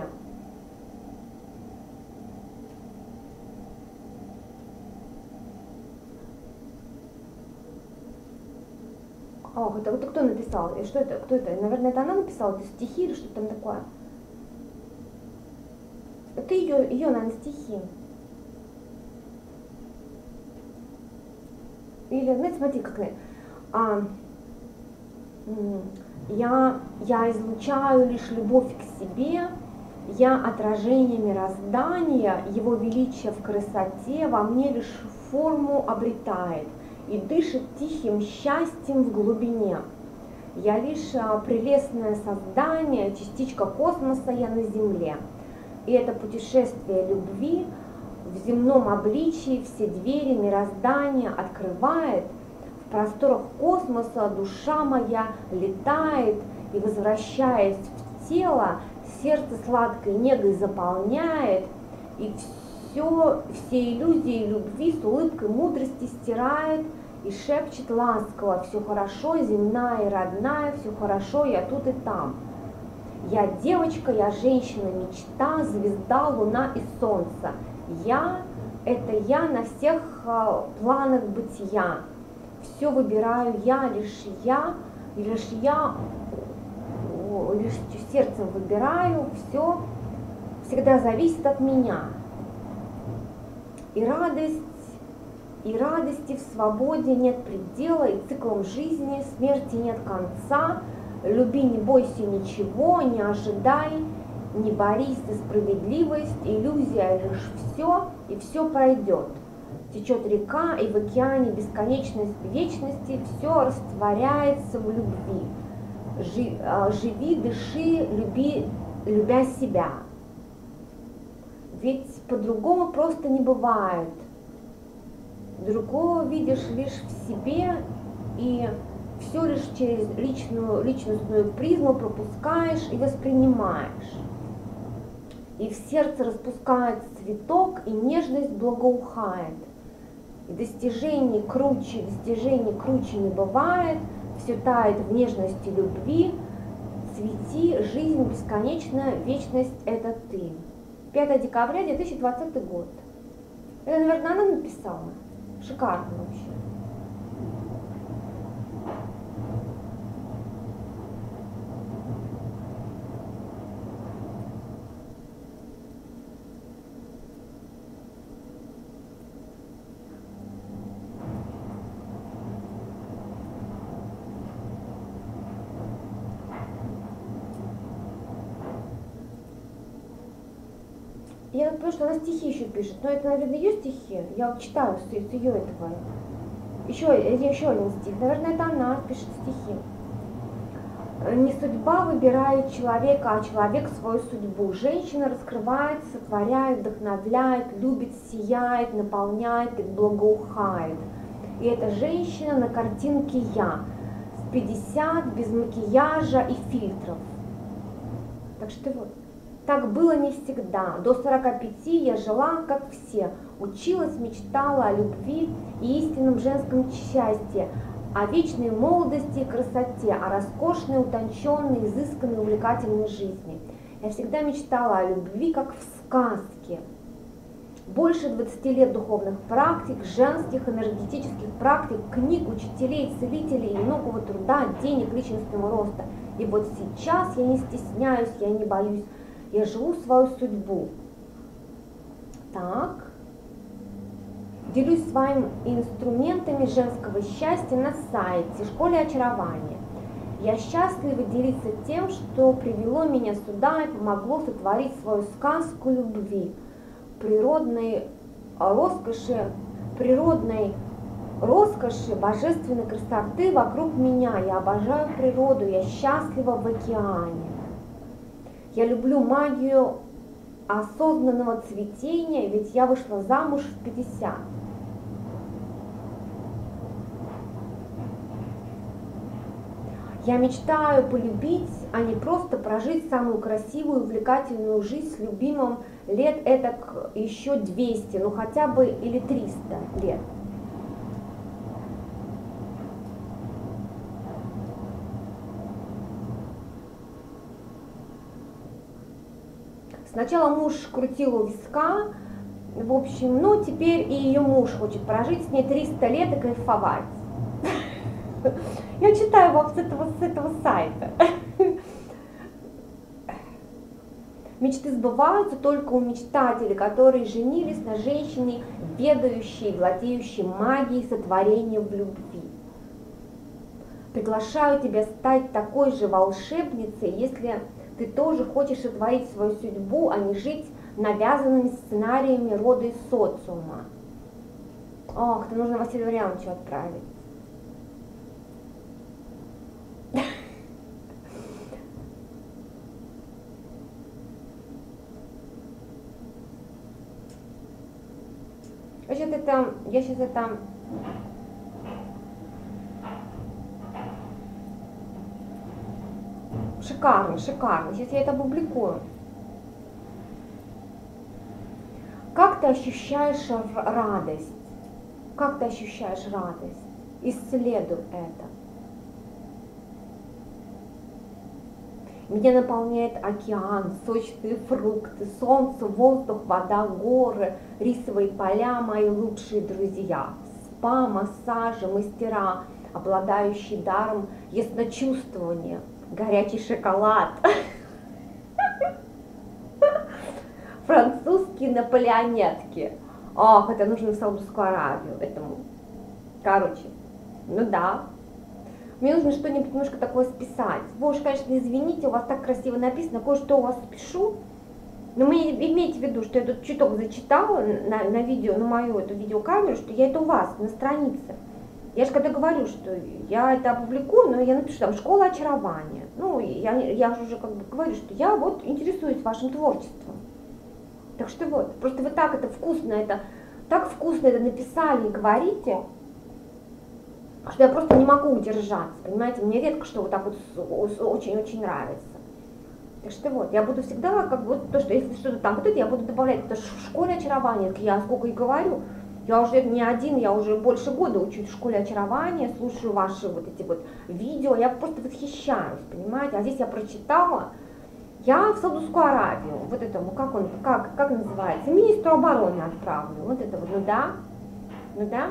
Speaker 1: Ох, это, это кто написал? И что это? Кто это? Наверное, это она написала? Это стихи или что там такое? Это ее, ее, наверное, стихи. Или, знаете, смотри, как а, я, я излучаю лишь любовь к себе, я отражение мироздания, его величие в красоте во мне лишь форму обретает и дышит тихим счастьем в глубине. Я лишь прелестное создание, частичка космоса я на земле. И это путешествие любви в земном обличии все двери мироздания открывает. В просторах космоса душа моя летает и, возвращаясь в тело, сердце сладкой негой заполняет, и все, все иллюзии любви с улыбкой мудрости стирает и шепчет ласково: все хорошо, земная и родная, все хорошо, я тут и там. Я девочка, я женщина, мечта, звезда, луна и солнце. Я – это я на всех планах бытия. Все выбираю я, лишь я, лишь я, лишь сердцем выбираю, все всегда зависит от меня. И радость, и радости в свободе нет предела, и циклом жизни смерти нет конца. Люби, не бойся ничего, не ожидай, не борись за справедливость, иллюзия лишь все, и все пройдет. Течет река, и в океане бесконечности вечности все растворяется в любви. Живи, дыши, люби, любя себя. Ведь по-другому просто не бывает. Другого видишь лишь в себе, и все лишь через личную, личностную призму пропускаешь и воспринимаешь. И в сердце распускается цветок, и нежность благоухает. И достижений круче, достижений круче не бывает, все тает в нежности любви. Цвети, жизнь бесконечная, вечность – это ты. пятое декабря две тысячи двадцатый год. Это, наверное, она написала. Шикарно вообще. Я понимаю, что она стихи еще пишет, но это, наверное, ее стихи. Я вот читаю с, с ее этого. Еще, еще один стих. Наверное, это она пишет стихи. Не судьба выбирает человека, а человек свою судьбу. Женщина раскрывает, сотворяет, вдохновляет, любит, сияет, наполняет и благоухает. И эта женщина на картинке я. В пятьдесят, без макияжа и фильтров. Так что вот. Так было не всегда. До сорока пяти я жила, как все. Училась, мечтала о любви и истинном женском счастье, о вечной молодости и красоте, о роскошной, утонченной, изысканной, увлекательной жизни. Я всегда мечтала о любви, как в сказке. Больше двадцати лет духовных практик, женских, энергетических практик, книг, учителей, целителей и многого труда, денег, личностного роста. И вот сейчас я не стесняюсь, я не боюсь, я живу свою судьбу. Так. Делюсь своими инструментами женского счастья на сайте «Школе очарования». Я счастлива делиться тем, что привело меня сюда и помогло сотворить свою сказку любви, природной роскоши, природной роскоши, божественной красоты вокруг меня. Я обожаю природу, я счастлива в океане. Я люблю магию осознанного цветения, ведь я вышла замуж в пятьдесят. Я мечтаю полюбить, а не просто прожить самую красивую, увлекательную жизнь с любимым лет этак еще двести, ну хотя бы или триста лет. Сначала муж крутил у виска, в общем, ну теперь и ее муж хочет прожить с ней триста лет и кайфовать. Я читаю вам с этого, с этого сайта. Мечты сбываются только у мечтателей, которые женились на женщине, ведающей, владеющей магией сотворения в любви. Приглашаю тебя стать такой же волшебницей, если ты тоже хочешь сотворить свою судьбу, а не жить навязанными сценариями рода и социума. Ох, это нужно Василию Вариановичу отправить. Я сейчас это, я сейчас это шикарно, шикарно. Сейчас я это опубликую. Как ты ощущаешь радость? Как ты ощущаешь радость? Исследуй это. Меня наполняет океан, сочные фрукты, солнце, воздух, вода, горы, рисовые поля, мои лучшие друзья. Спа, массажи, мастера, обладающие даром ясночувствования, горячий шоколад, французские наполеонетки. Ох, это нужно в Саудовскую Аравию. Этому. Короче, ну да. Мне нужно что-нибудь немножко такое списать. Вы уж, конечно, извините, у вас так красиво написано, кое-что у вас спешу. Но вы имейте в виду, что я тут чуток зачитала на, на видео, на мою эту видеокамеру, что я это у вас на странице. Я же когда говорю, что я это опубликую, но я напишу там «Школа очарования». Ну, я, я же уже как бы говорю, что я вот интересуюсь вашим творчеством. Так что вот, просто вы так это вкусно, это так вкусно это написали и говорите, что я просто не могу удержаться, понимаете, мне редко что вот так вот очень-очень нравится. Так что вот, я буду всегда, как бы, вот то, что если что-то там, вот это я буду добавлять, это в школе очарования, я сколько и говорю, я уже не один, я уже больше года учусь в школе очарования, слушаю ваши вот эти вот видео, я просто восхищаюсь, понимаете, а здесь я прочитала, я в Саудовскую Аравию, вот это, ну как он, как, как называется, министру обороны отправлю, вот это вот, ну да, ну да.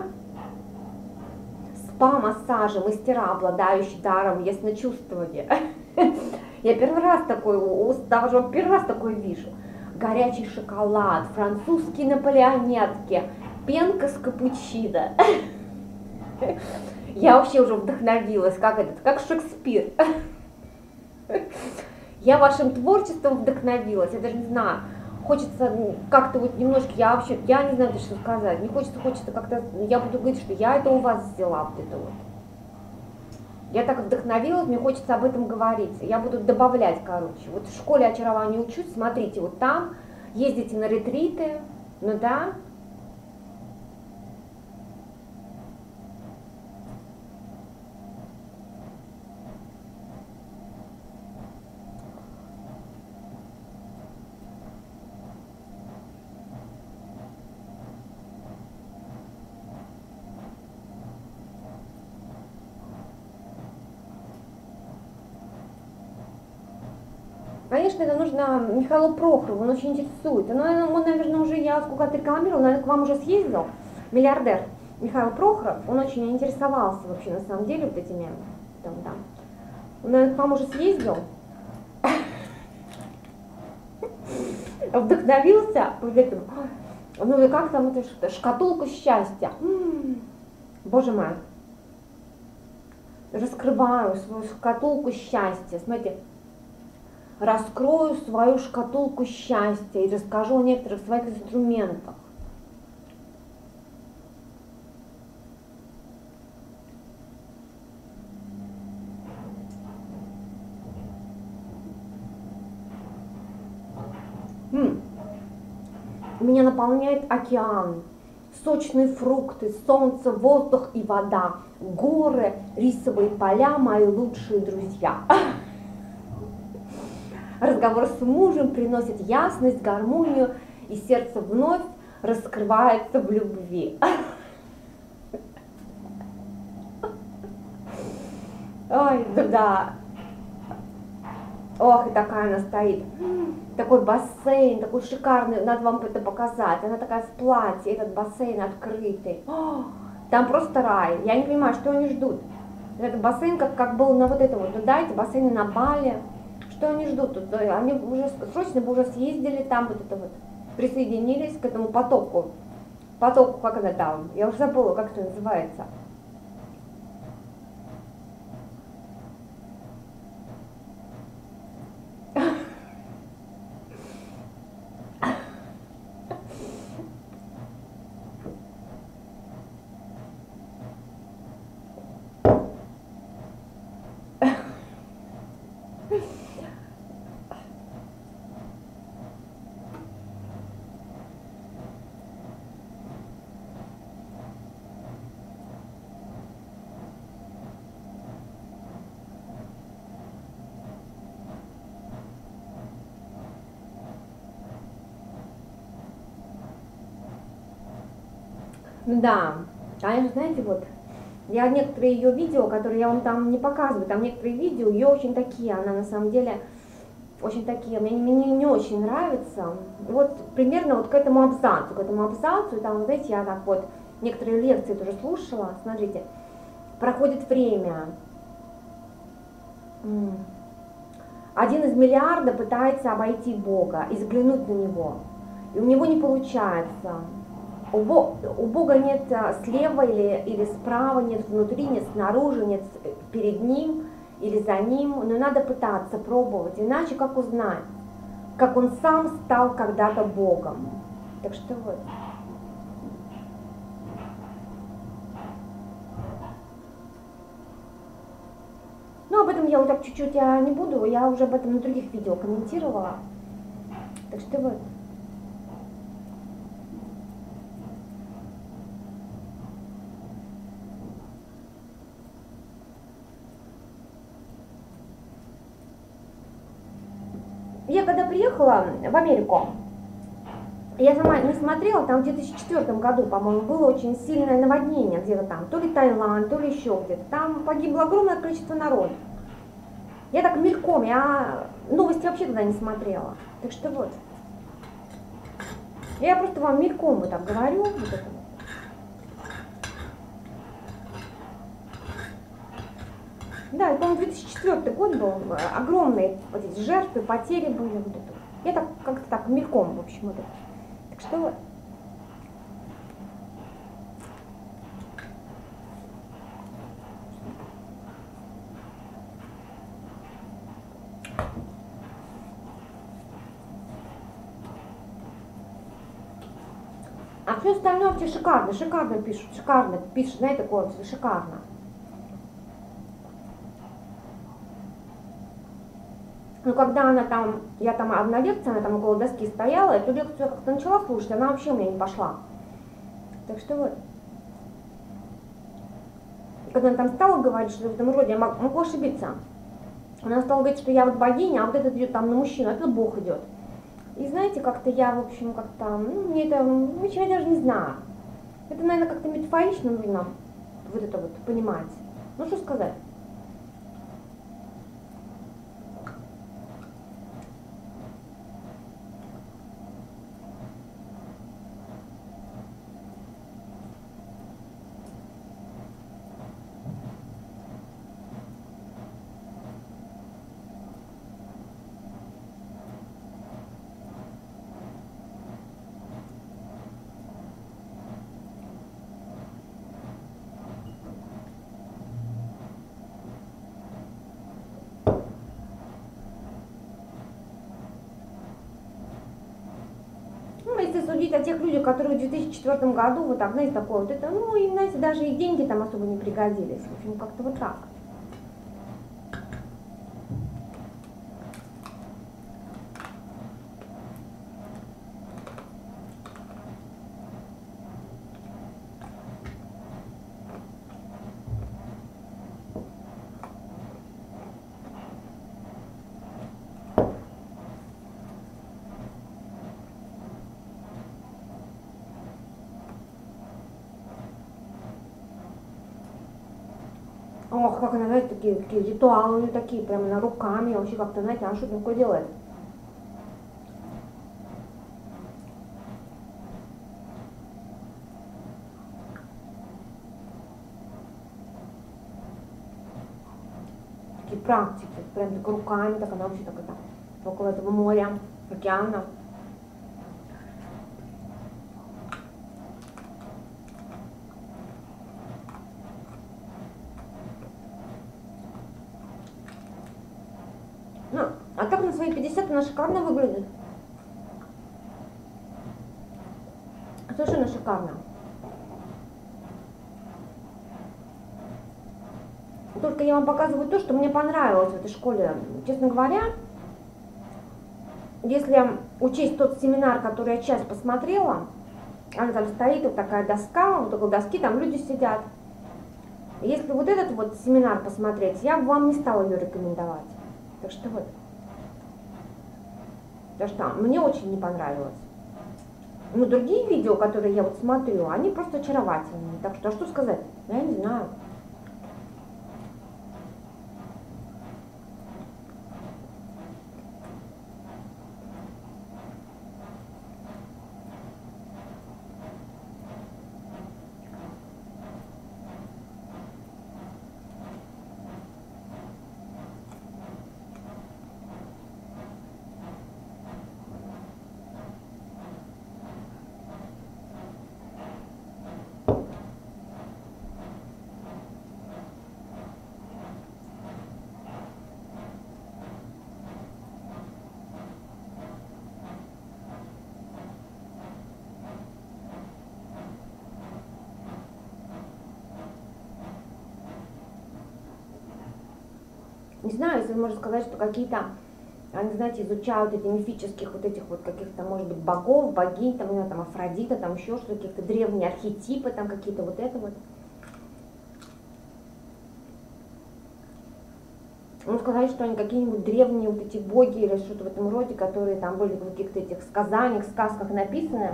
Speaker 1: Спа, массажи, мастера, обладающие даром ясночувствования. Я первый раз такой, даже первый раз такой вижу. Горячий шоколад, французские наполеонетки, пенка с капучино. Я вообще уже вдохновилась, как этот, как Шекспир. Я вашим творчеством вдохновилась, я даже не знаю. Хочется как-то вот немножко, я вообще, я не знаю, что сказать, не хочется, хочется как-то, я буду говорить, что я это у вас взяла, вот это вот. Я так вдохновилась, мне хочется об этом говорить, я буду добавлять, короче. Вот в школе очарования учусь, смотрите, вот там, ездите на ретриты, ну да. Конечно, это нужно Михаилу Прохорову, он очень интересует. Но он, наверное, уже, я сколько-то рекламировал, наверное, к вам уже съездил, миллиардер Михаил Прохоров, он очень интересовался вообще, на самом деле, вот этими, там, да. Он, наверное, к вам уже съездил, вдохновился вот этим, ну и как там это, шкатулка счастья. М-м-м. Боже мой, раскрываю свою шкатулку счастья, смотрите. Раскрою свою шкатулку счастья и расскажу о некоторых своих инструментах. М. Меня наполняет океан, сочные фрукты, солнце, воздух и вода, горы, рисовые поля, мои лучшие друзья. Разговор с мужем приносит ясность, гармонию, и сердце вновь раскрывается в любви. Ой, да. Ох, и такая она стоит. Такой бассейн, такой шикарный, надо вам это показать. Она такая в платье, этот бассейн открытый. О, там просто рай. Я не понимаю, что они ждут. Этот бассейн, как, как был на вот этом вот, ну да, эти бассейны на Бали. Что они ждут тут? Они уже срочно бы уже съездили там, вот это вот, присоединились к этому потоку. Потоку, как это там? Я уже забыла, как это называется. Да, конечно, знаете, вот, я некоторые ее видео, которые я вам там не показываю, там некоторые видео, ее очень такие, она на самом деле очень такие, мне, мне не очень нравится. Вот примерно вот к этому абзацу, к этому абзацу, там, знаете, я так вот некоторые лекции тоже слушала, смотрите, проходит время, один из миллиарда пытается обойти Бога и взглянуть на Него, и у него не получается. У Бога нет слева или, или справа, нет внутри, нет снаружи, нет перед Ним или за Ним. Но надо пытаться, пробовать, иначе как узнать, как Он сам стал когда-то Богом. Так что вот. Ну, об этом я вот так чуть-чуть я не буду, я уже об этом на других видео комментировала. Так что вот. Я когда приехала в Америку, я сама не смотрела, там в две тысячи четвёртом году, по-моему, было очень сильное наводнение где-то там, то ли Таиланд, то ли еще где-то. Там погибло огромное количество народа. Я так мельком, я новости вообще туда не смотрела. Так что вот. Я просто вам мельком вот так говорю. Вот это. Да, это, по-моему, две тысячи четвёртый год был, огромные вот эти жертвы, потери были. Вот это. Я так как-то так мельком, в общем, вот это. Так что вот. А все остальное вообще шикарно, шикарно пишут, шикарно пишут, знаете, такое шикарно. Но когда она там, я там одна лекция, она там около доски стояла, эту лекцию я как-то начала слушать, она вообще у меня не пошла. Так что вот. Когда она там стала говорить, что в этом роде, я могу ошибиться. Она стала говорить, что я вот богиня, а вот этот идет там на мужчину, а этот Бог идет. И знаете, как-то я, в общем, как-то, ну, мне это, в общем, я даже не знаю. Это, наверное, как-то метафорично нужно вот это вот понимать. Ну, что сказать? если судить о тех людях, которые в две тысячи четвёртом году, вот так, знаете, такое вот это, ну, и, знаете, даже и деньги там особо не пригодились. В общем, как-то вот так. Ох, как она, знаете, такие, такие ритуалы у нее такие, прямо на руками, вообще как-то, знаете, она что-то такое делает. Такие практики, прям так руками, так она вообще так это, около этого моря, океана. Ну, а так на свои пятьдесят она шикарно выглядит. Совершенно шикарно. Только я вам показываю то, что мне понравилось в этой школе. Честно говоря, если учесть тот семинар, который я часть посмотрела, она там стоит, вот такая доска, вот около доски там люди сидят. Если вот этот вот семинар посмотреть, я бы вам не стала ее рекомендовать. Так что вот. Потому что мне очень не понравилось. Но другие видео, которые я вот смотрю, они просто очаровательные. Так что, а что сказать? Я не знаю. Не знаю, если можно сказать, что какие-то, они, знаете, изучают эти мифических вот этих вот каких-то, может быть, богов, богинь, там, там Афродита, там еще что-то, какие-то древние архетипы, там какие-то вот это вот. Ну, сказать, что они какие-нибудь древние вот эти боги или что-то в этом роде, которые там были в каких-то этих сказаниях, сказках написаны.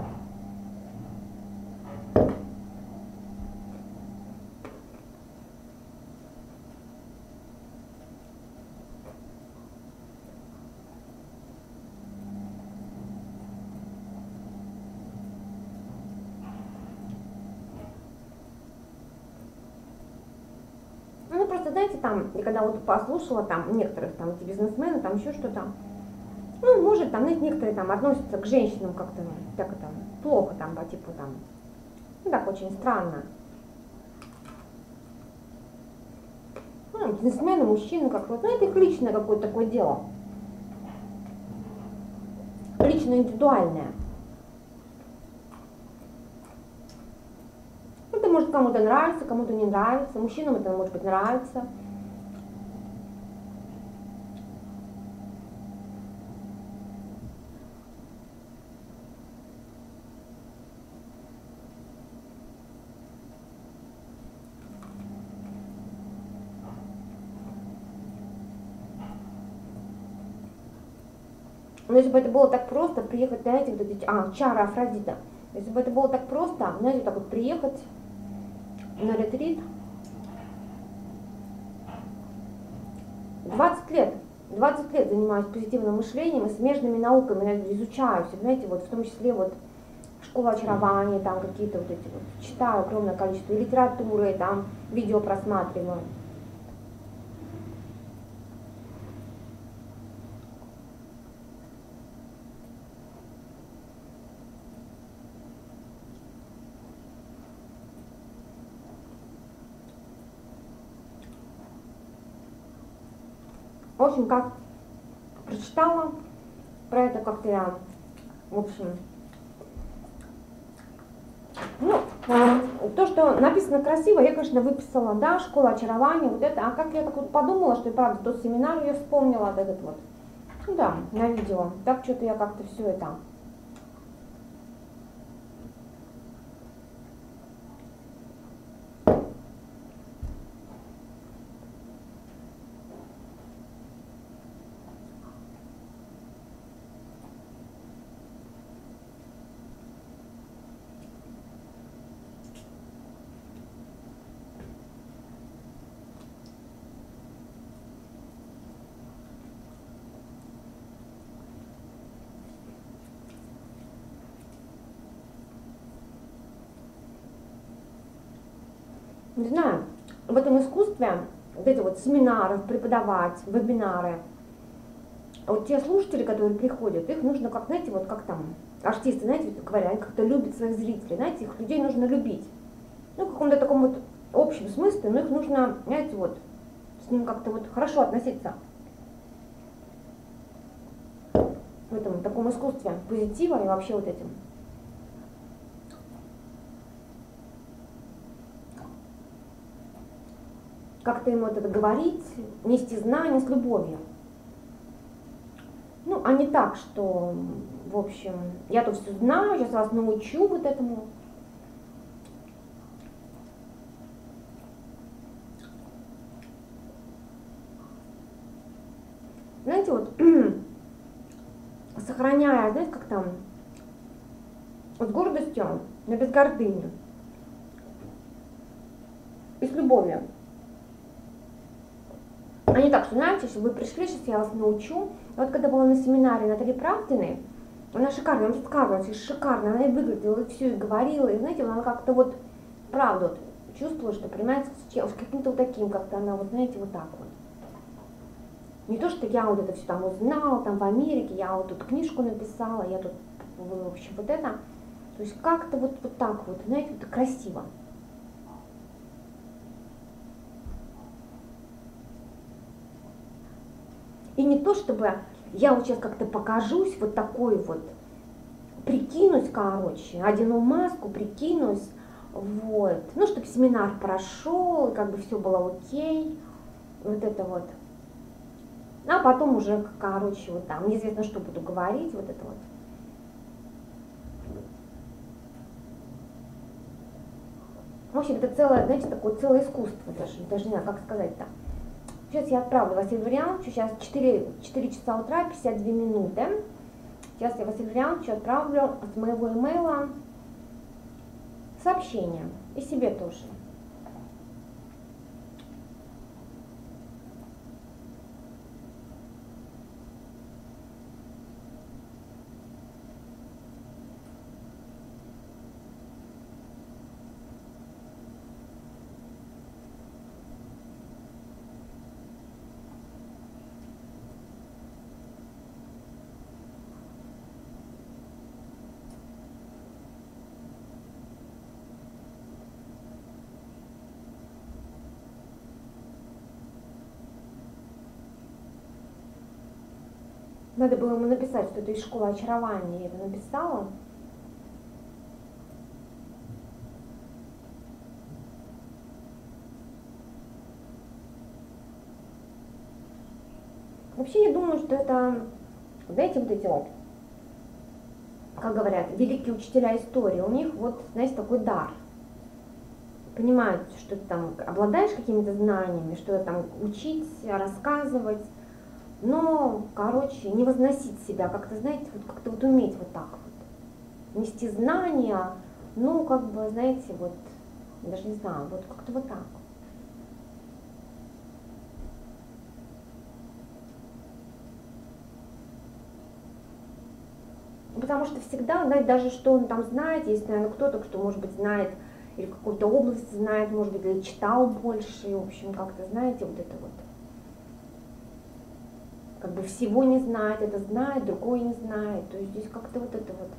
Speaker 1: Ну, просто, знаете, там, я когда вот послушала там некоторых там эти бизнесмены, там еще что-то, ну, может, там, знаете, некоторые там относятся к женщинам как-то, ну, так это, плохо там, по типу там, ну, так очень странно. Ну, бизнесмены, мужчины, как-то, ну, это их личное какое-то такое дело. Лично индивидуальное. Это может кому-то нравится, кому-то не нравится, мужчинам это может быть нравится. Но если бы это было так просто, приехать, знаете, вот эти, а, чары Афродита, если бы это было так просто, знаете, так вот приехать на ретрит, двадцать лет, двадцать лет занимаюсь позитивным мышлением и смежными науками, я изучаю, знаете, вот в том числе вот школа очарования, там какие-то вот эти вот, читаю огромное количество литературы, там видео просматриваю. В общем, как прочитала про это, как-то я, в общем, Ну, то, что написано красиво, я, конечно, выписала, да, школа очарования, вот это. А как я так вот подумала, что и правда, тот семинар я вспомнила, вот этот вот. Ну да, на видео. Так что-то я как-то все это. Не знаю, в этом искусстве, вот эти вот семинары, преподавать, вебинары, вот те слушатели, которые приходят, их нужно, как, знаете, вот как там, артисты, знаете, вот говорят, они как-то любят своих зрителей, знаете, их людей нужно любить. Ну, в каком-то таком вот общем смысле, но их нужно, знаете, вот, с ним как-то вот хорошо относиться. В этом таком искусстве позитива и вообще вот этим. Как-то ему это говорить, нести знания с любовью. Ну, а не так, что, в общем, я тут все знаю, сейчас вас научу вот этому. Знаете, вот, сохраняя, знаете, как там, с гордостью, но без гордыни. И с любовью. А не так, что, знаете, если вы пришли, сейчас я вас научу. Вот когда была на семинаре Натальи Правдиной, она шикарно, она рассказывала, шикарно, она и выглядела, и все, и говорила, и, знаете, она как-то вот, правда, вот, чувствовала, что принимается с, с каким-то вот таким, как-то она, вот, знаете, вот так вот. Не то, что я вот это все там узнала, там в Америке, я вот тут книжку написала, я тут, в общем, вот это. То есть как-то вот, вот так вот, знаете, вот красиво. И не то, чтобы я вот сейчас как-то покажусь вот такой вот, прикинусь, короче, одену маску, прикинусь, вот. Ну, чтобы семинар прошел, как бы все было окей, вот это вот. А потом уже, короче, вот там, неизвестно, что буду говорить, вот это вот. В общем, это целое, знаете, такое целое искусство даже, даже не знаю, как сказать-то. Сейчас я отправлю Василию Вариантовичу, сейчас четыре, четыре часа утра, пятьдесят две минуты. Сейчас я Василию Вариантовичу отправлю с моего имейла сообщение, и себе тоже. Надо было ему написать, что это из школы очарования, я это написала. Вообще, я думаю, что это, знаете, вот эти вот, как говорят, великие учителя истории, у них вот, знаете, такой дар. Понимают, что ты там обладаешь какими-то знаниями, что там учить, рассказывать, но, короче, не возносить себя, как-то, знаете, вот как-то вот уметь вот так вот. Нести знания, ну, как бы, знаете, вот, даже не знаю, вот как-то вот так. Потому что всегда, знаете, даже что он там знает, есть, наверное, кто-то, кто, может быть, знает, или какую-то область знает, может быть, или читал больше, и, в общем, как-то, знаете, вот это вот. Как бы всего не знает, это знает, другой не знает. То есть здесь как-то вот это вот.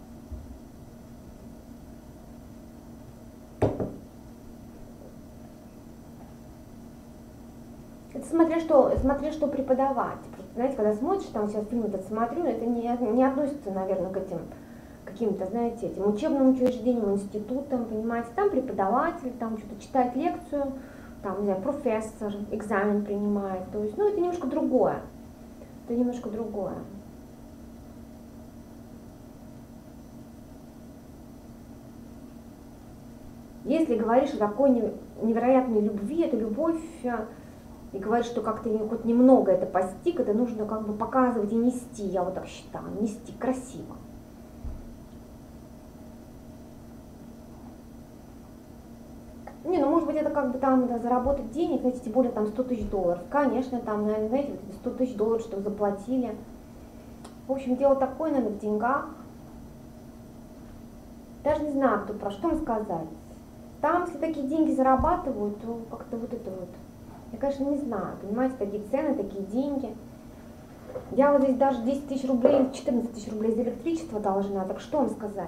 Speaker 1: Это смотря что, смотря что преподавать. Просто, знаете, когда смотришь, там сейчас фильм этот смотрю, это не, не относится, наверное, к этим, к каким-то, знаете, этим учебным учреждением, институтом, понимаете, там преподаватель, там что-то читает лекцию, там, не знаю, профессор, экзамен принимает, то есть, ну, это немножко другое, это немножко другое. Если говоришь о такой невероятной любви, это любовь, и говоришь, что как-то хоть немного это постиг, это нужно как бы показывать и нести, я вот так считаю, нести красиво. Не, ну может быть это как бы там да, заработать денег, знаете, тем более там сто тысяч долларов. Конечно, там, наверное, знаете, вот эти сто тысяч долларов, что заплатили. В общем, дело такое, наверное, в деньгах. Даже не знаю, кто про что вам сказать. Там, если такие деньги зарабатывают, то как-то вот это вот. Я, конечно, не знаю, понимаете, такие цены, такие деньги. Я вот здесь даже десять тысяч рублей, четырнадцать тысяч рублей за электричество должна, так что вам сказать?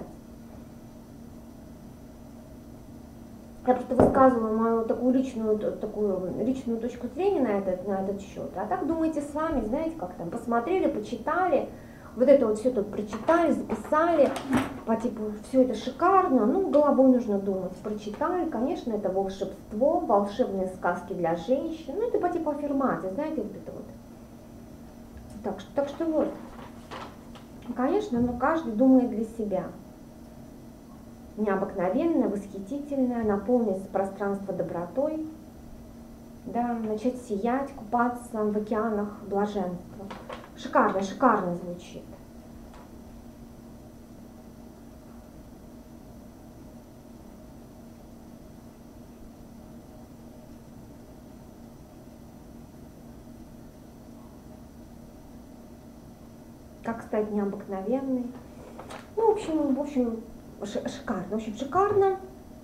Speaker 1: Я просто высказываю мою такую личную, такую личную точку зрения на этот, на этот счет. А так думаете сами, знаете, как там, посмотрели, почитали, вот это вот все тут прочитали, записали, по типу, все это шикарно, ну, головой нужно думать. Прочитали, конечно, это волшебство, волшебные сказки для женщин, ну, это по типу аффирмации, знаете, вот это вот. Так, так что вот, конечно, ну, каждый думает для себя. Необыкновенное, восхитительное, наполнить пространство добротой, да, начать сиять, купаться в океанах блаженства. Шикарно, шикарно звучит. Как стать необыкновенной. Ну, в общем, в общем, шикарно, в общем, шикарно.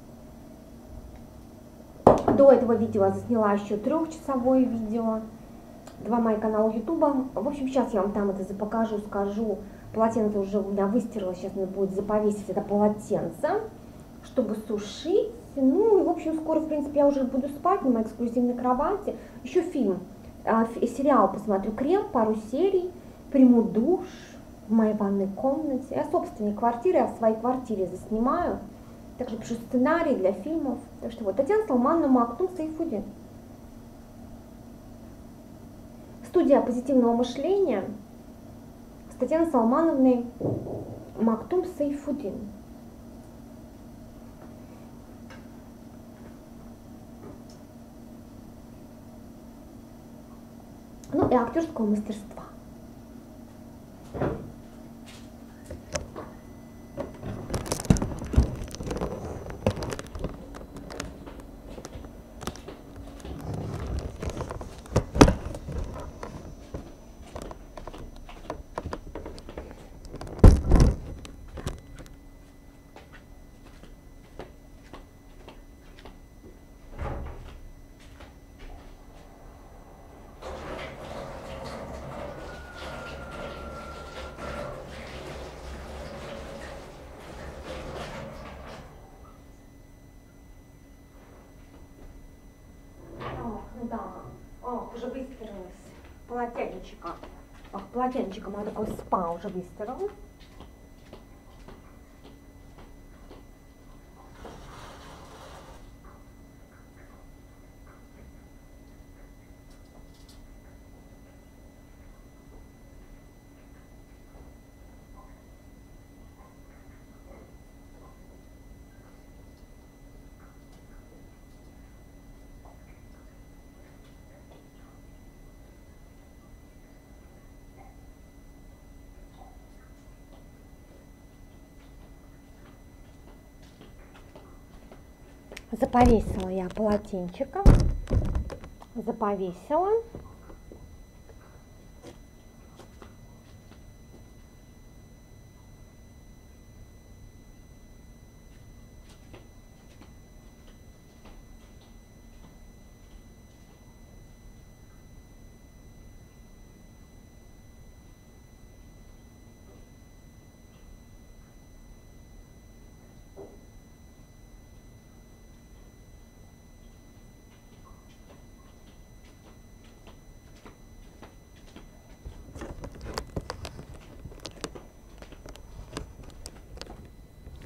Speaker 1: До этого видео я засняла еще трехчасовое видео. Два моих канала Ютуба. В общем, сейчас я вам там это покажу, скажу. Полотенце уже у меня выстирала, сейчас надо будет заповесить это полотенце, чтобы сушить. Ну и, в общем, скоро, в принципе, я уже буду спать на моей эксклюзивной кровати. Еще фильм, сериал посмотрю, «Крем», пару серий, приму душ в моей ванной комнате. Я собственной квартиры, я в своей квартире заснимаю. Также пишу сценарий для фильмов. Так что вот, Татьяна Салмановна, Мактум Сайфудин. Студия позитивного мышления с Татьяной Салмановной, Мактум Сайфудин. Ну и актерского мастерства. Да, о, уже выстиралась. Полотенчика. Ах, полотенчика мой такой спа уже выстирал. Заповесила я полотенчиком, заповесила.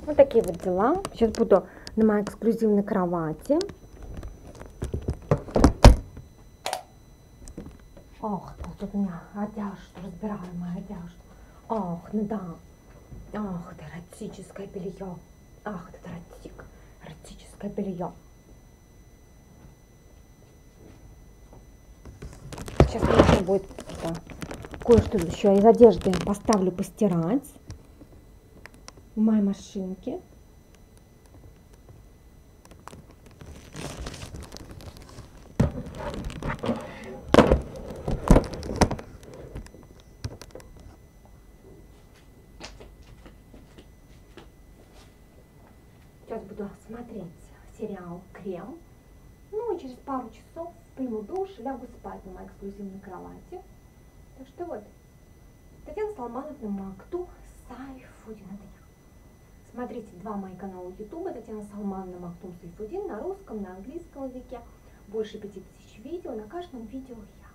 Speaker 1: Вот такие вот дела. Сейчас буду на моей эксклюзивной кровати. Ох, тут у меня одежда, разбираем мою одежду. Ох, ну да. Ах, это эротическое белье. Ах, это эротик. Эротическое белье. Сейчас нужно будет кое-что еще из одежды поставлю постирать в моей машинке. Сейчас буду смотреть сериал «Крем». Ну и через пару часов приму душ и лягу спать на моей эксклюзивной кровати. Так что вот, Татьяна Салмановна Мактум Сайфудин. Это я. Смотрите два мои канала ютуба: Татьяна Салмановна Мактум Сайфудин на русском, на английском языке. Больше пяти тысяч видео. На каждом видео я